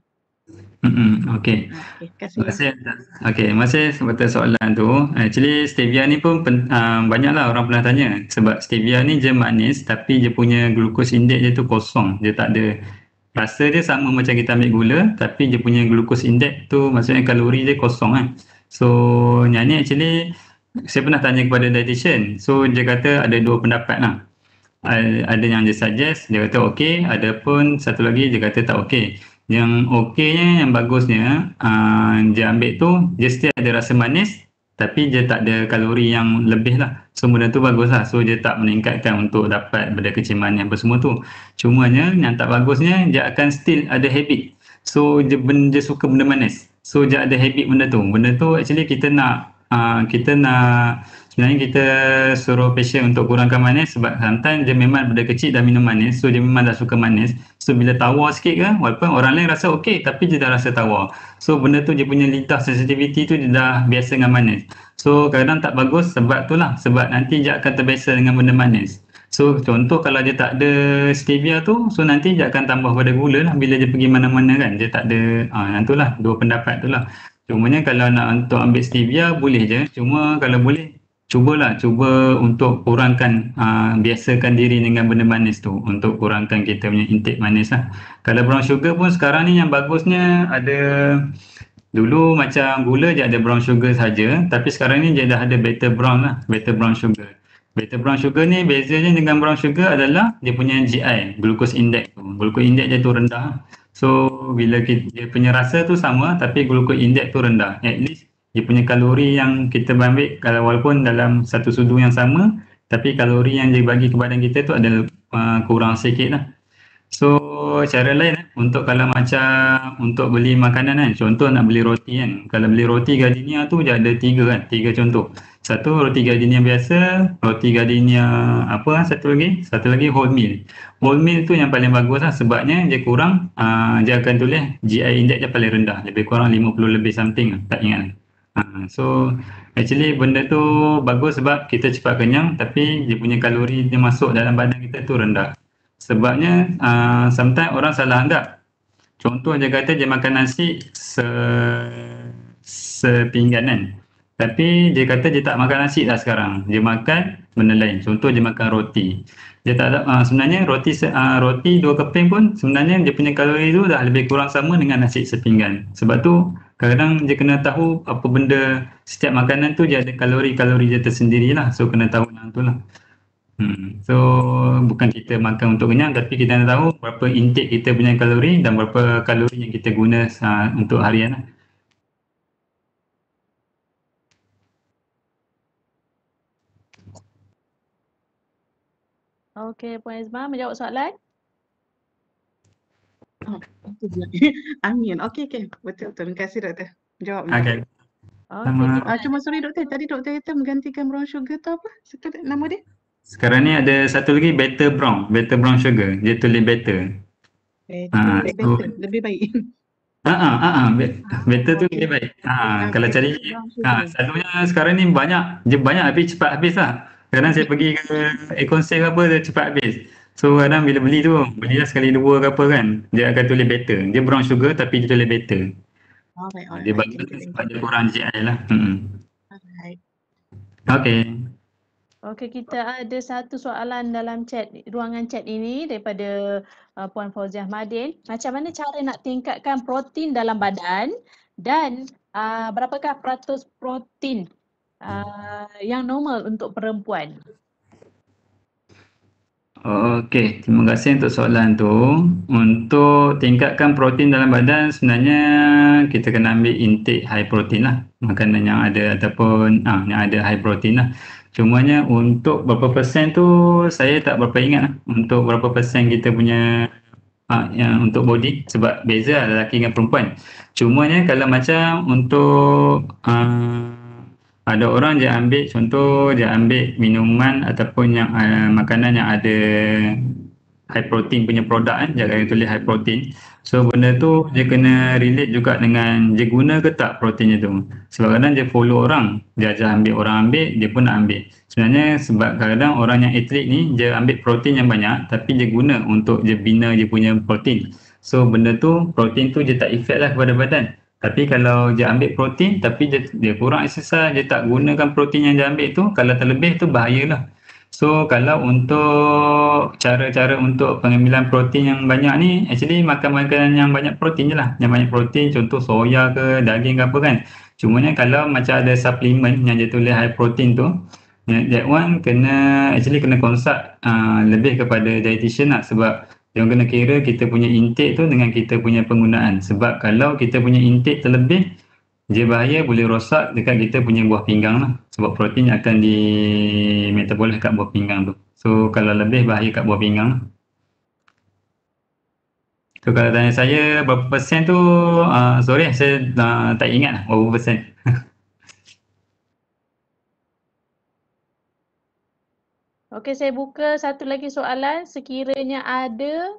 Okey. Okey, terima kasih. Terima kasih. Okey, masih betul soalan tu. Actually stevia ni pun banyaklah orang pernah tanya, sebab stevia ni je manis tapi dia punya glucose index dia tu kosong. Dia tak ada, rasa dia sama macam kita ambil gula tapi dia punya glucose index tu maksudnya kalori dia kosong kan. So yang ni actually saya pernah tanya kepada dietitian. So dia kata ada dua pendapat lah. Ada yang dia suggest, dia kata okey, ada pun satu lagi dia kata tak okey. Yang okeynya, yang bagusnya dia ambil tu, dia still ada rasa manis tapi dia tak ada kalori yang lebih lah. So benda tu bagus lah. So dia tak meningkatkan untuk dapat benda keciman apa semua tu. Cumanya yang tak bagusnya, dia akan still ada habit. So dia suka benda manis. So dia ada habit benda tu. Benda tu actually kita nak sebenarnya kita suruh patient untuk kurangkan manis sebab sometimes dia memang benda kecil dah minum manis, so dia memang dah suka manis. So bila tawar sikit ke, walaupun orang lain rasa okey tapi dia dah rasa tawar. So benda tu dia punya lidah sensitivity tu dia dah biasa dengan manis. So kadang tak bagus sebab tu lah, sebab nanti dia akan terbiasa dengan benda manis. So contoh kalau dia tak ada stevia tu, so nanti dia akan tambah pada gula lah bila dia pergi mana-mana kan. Dia tak ada, yang tu lah, dua pendapat tu lah. Cumanya kalau nak untuk ambil stevia boleh je, cuma kalau boleh cuba untuk kurangkan, biasakan diri dengan benda manis tu untuk kurangkan kita punya intake manis lah. Kalau brown sugar pun sekarang ni yang bagusnya ada, dulu macam gula je ada brown sugar saja, tapi sekarang ni dia dah ada better brown lah, better brown sugar. Better brown sugar ni bezanya dengan brown sugar adalah dia punya GI, glucose index tu. Glucose index dia tu rendah. So bila dia punya rasa tu sama tapi glucose index tu rendah. At least dia punya kalori yang kita ambil, kalau walaupun dalam satu sudu yang sama, tapi kalori yang dia bagi ke badan kita tu ada kurang sikit lah. So cara lain untuk kalau macam untuk beli makanan kan, contoh nak beli roti kan, kalau beli roti gardenia tu dia ada tiga contoh. Satu roti gardenia biasa, roti gardenia satu lagi wholemeal. Wholemeal tu yang paling bagus lah sebabnya dia kurang, dia akan tulis GI index dia paling rendah, lebih kurang 50 lebih something lah, tak ingat. So actually benda tu bagus sebab kita cepat kenyang tapi dia punya kalori dia masuk dalam badan kita tu rendah. Sebabnya sometimes orang salah anggap. Contoh dia kata dia makan nasi sepingganan. Tapi dia kata dia tak makan nasi dah sekarang. Dia makan benda lain. Contoh dia makan roti. Dia tak ada, sebenarnya roti 2 keping pun sebenarnya dia punya kalori tu dah lebih kurang sama dengan nasi sepinggan. Sebab tu kadang-kadang dia kena tahu apa benda, setiap makanan tu dia ada kalori-kalori dia tersendiri lah. So kena tahu yang tu lah. So bukan kita makan untuk kenyang tapi kita nak tahu berapa intake kita punya kalori dan berapa kalori yang kita guna untuk harian lah. Okey, Puan Izma menjawab soalan? Amin. Okey. Betul. Terima kasih doktor. Jawab. Okey. Cuma sorry doktor, tadi doktor kata menggantikan brown sugar tu apa? Satu nama dia? Sekarang ni ada satu lagi better brown sugar. Dia tulis better. Better, lebih baik. Better tu lebih baik. Kalau cari, selalunya sekarang ni banyak habis, cepat habis lah. Kadang saya pergi ke Econsale ke apa, dia cepat habis. So kadang bila belilah sekali 2 ke apa kan, dia akan tulis better. Dia brown sugar tapi dia tulis better. Dia bagi sebab dia kurang GI lah. Alright. Okey, kita ada satu soalan dalam ruangan chat ini daripada Puan Fauziah Madin. Macam mana cara nak tingkatkan protein dalam badan dan berapakah peratus protein yang normal untuk perempuan? Okey, terima kasih untuk soalan tu. Untuk tingkatkan protein dalam badan sebenarnya kita kena ambil intake high protein lah. Makanan yang ada ataupun yang ada high protein lah. Cumanya untuk berapa persen tu saya tak berapa ingat lah. Untuk berapa persen kita punya yang untuk body, sebab beza lelaki dengan perempuan. Cumanya kalau macam untuk ada orang dia ambil, contoh dia ambil minuman ataupun yang makanan yang ada high protein punya produk kan, dia akan tulis high protein. So benda tu dia kena relate juga dengan dia guna ke tak proteinnya tu. Sebab kadang dia follow orang, dia ajar ambil, orang ambil, dia pun nak ambil. Sebenarnya sebab kadang orang yang atlet ni dia ambil protein yang banyak tapi dia guna untuk dia bina dia punya protein. So benda tu, protein tu dia tak effect lah kepada badan. Tapi kalau dia ambil protein tapi dia kurang exercise, dia tak gunakan protein yang dia ambil tu, kalau terlebih tu bahayalah. So kalau untuk cara-cara untuk pengambilan protein yang banyak ni, actually makan makanan yang banyak protein je lah. Yang banyak protein, contoh soya ke, daging ke apa kan. Cumanya kalau macam ada suplemen yang dia tulis high protein tu, that one actually kena consult lebih kepada dietitian lah. Sebab yang kena kira kita punya intake tu dengan kita punya penggunaan. Sebab kalau kita punya intake terlebih, dia bahaya, boleh rosak dekat kita punya buah pinggang lah. Sebab protein akan di metabolis kat buah pinggang tu. So kalau lebih bahaya kat buah pinggang lah. So kalau tanya saya berapa persen tu, sorry saya tak ingat lah berapa persen. Okey, saya buka satu lagi soalan. Sekiranya ada.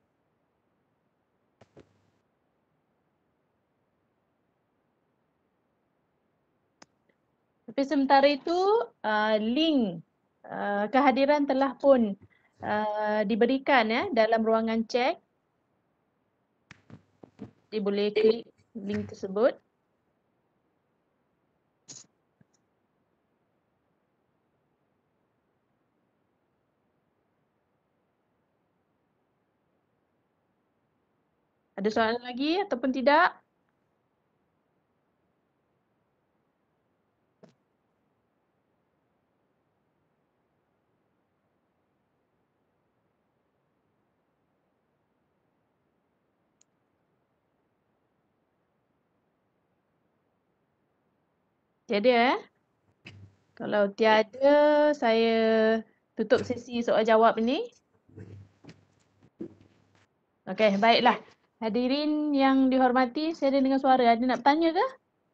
Tapi sementara itu, link kehadiran telah pun diberikan ya dalam ruangan chat. Jadi boleh klik link tersebut. Ada soalan lagi ataupun tidak? Tiada. Kalau tiada, saya tutup sesi soal jawab ini. Okey, baiklah. Hadirin yang dihormati, saya ada dengar suara. Ada nak bertanya ke?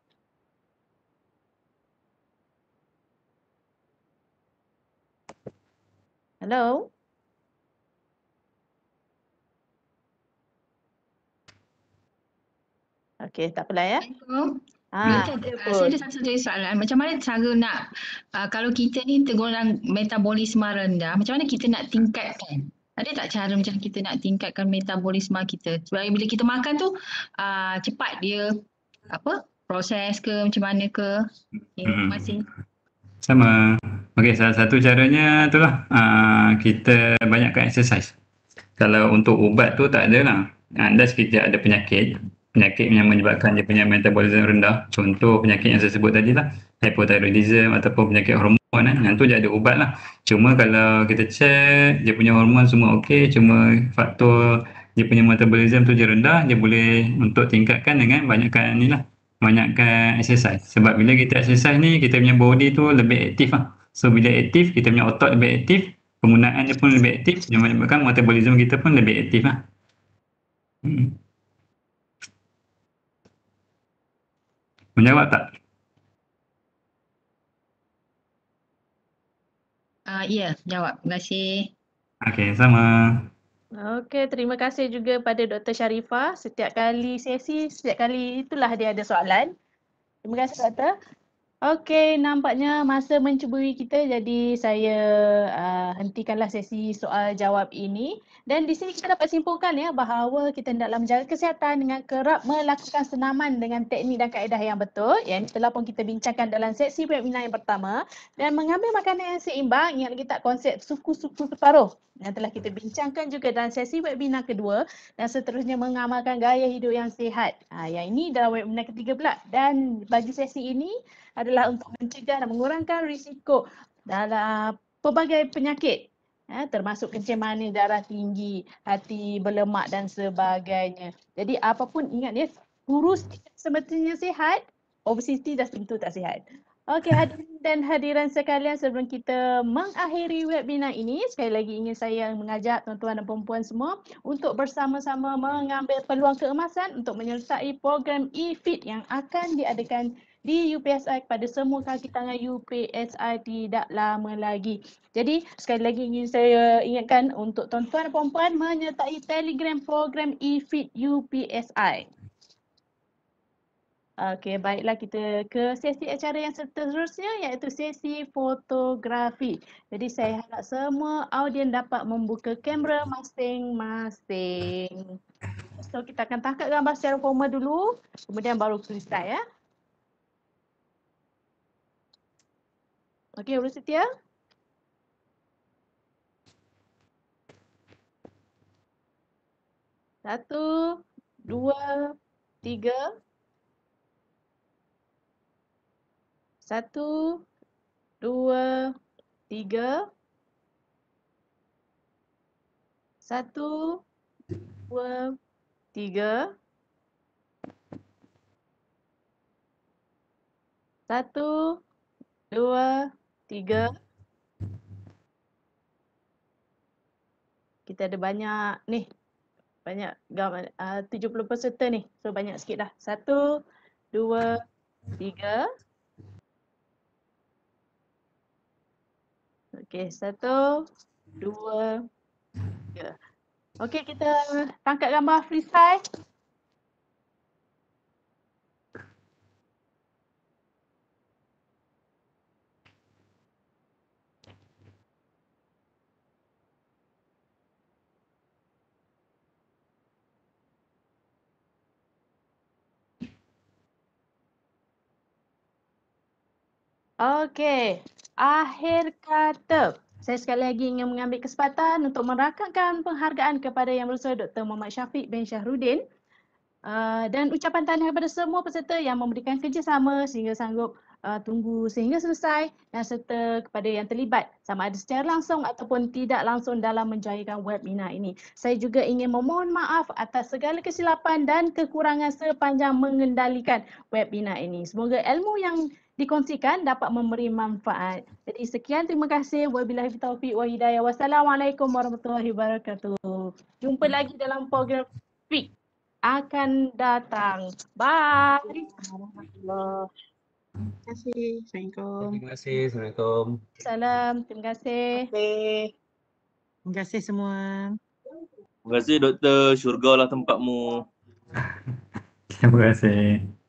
Hello? Okey, tak apalah ya. Saya ada satu soalan. Macam mana cara nak, kalau kita ni tergolong metabolisme rendah, macam mana kita nak tingkatkan? Ada tak cara macam kita nak tingkatkan metabolisme kita? Sebab bila kita makan tu, cepat dia proses ke macam mana ke? Terima kasih. Sama. Okey, salah satu caranya tu lah, kita banyakkan exercise. Kalau untuk ubat tu tak ada lah. Unless kita ada penyakit yang menyebabkan dia punya metabolism rendah. Contoh penyakit yang saya sebut tadi lah, hypothyroidism ataupun penyakit hormon yang tu dia ada ubat lah. Cuma kalau kita check dia punya hormon semua okey, cuma faktor dia punya metabolism tu dia rendah, dia boleh untuk tingkatkan dengan banyakkan exercise. Sebab bila kita exercise ni, kita punya body tu lebih aktif lah. So bila aktif, kita punya otot lebih aktif, penggunaan dia pun lebih aktif, yang menyebabkan metabolism kita pun lebih aktif lah. Menjawab tak? Ya, jawab. Terima kasih. Okey, sama. Okey, terima kasih juga pada Dr. Sharifah. Setiap kali sesi, setiap kali itulah dia ada soalan. Terima kasih Doktor. Okey, nampaknya masa mencuburi kita, jadi saya hentikanlah sesi soal jawab ini. Dan di sini kita dapat simpulkan ya bahawa kita hendaklah menjaga kesihatan dengan kerap melakukan senaman dengan teknik dan kaedah yang betul. Yang telah pun kita bincangkan dalam sesi webinar yang pertama. Dan mengambil makanan yang seimbang, ingat lagi tak konsep suku-suku separuh yang telah kita bincangkan juga dalam sesi webinar kedua. Dan seterusnya mengamalkan gaya hidup yang sihat. Yang ini dalam webinar ketiga pula. Dan bagi sesi ini adalah untuk mencegah dan mengurangkan risiko dalam pelbagai penyakit. Termasuk kencing manis, darah tinggi, hati berlemak dan sebagainya. Jadi apapun ingat ya, kurus semestinya sihat, obesiti dah tentu tak sihat. Okey, hadirin dan hadiran sekalian, sebelum kita mengakhiri webinar ini, sekali lagi ingin saya mengajak tuan-tuan dan puan-puan semua untuk bersama-sama mengambil peluang keemasan untuk menyertai program e-fit yang akan diadakan di UPSI kepada semua kaki tangan UPSI tidak lama lagi. Jadi sekali lagi ingin saya ingatkan untuk tuan-tuan dan puan-puan menyertai Telegram program eFit UPSI. Okey, baiklah kita ke sesi acara yang seterusnya iaitu sesi fotografi. Jadi saya harap semua audien dapat membuka kamera masing-masing. So kita akan tangkap gambar secara formal dulu, kemudian baru freestyle ya. Okey, Uru Setia. Satu, dua, tiga. Satu, dua, tiga. Satu, dua, tiga. Satu, dua, tiga. Kita ada banyak ni. Banyak gambar, 70 peserta ni. So banyak sikit dah. Satu, dua, tiga. Okey, satu, dua, tiga. Okey, kita tangkap gambar freestyle. Okey, akhir kata. Saya sekali lagi ingin mengambil kesempatan untuk merakamkan penghargaan kepada Yang Bersama Dr. Muhammad Syafiq bin Syahruddin dan ucapan tahniah kepada semua peserta yang memberikan kerjasama sehingga sanggup tunggu sehingga selesai dan serta kepada yang terlibat sama ada secara langsung ataupun tidak langsung dalam menjayakan webinar ini. Saya juga ingin memohon maaf atas segala kesilapan dan kekurangan sepanjang mengendalikan webinar ini. Semoga ilmu yang dikongsikan dapat memberi manfaat. Jadi sekian, terima kasih. Wabillahi taufiq wa hidayah. Wassalamualaikum warahmatullahi wabarakatuh. Jumpa lagi dalam program Fik akan datang. Bye. Terima kasih. Assalamualaikum. Terima kasih. Assalamualaikum. Salam. Terima kasih. Terima kasih semua. Terima kasih doktor, syurga lah tempatmu. Terima kasih.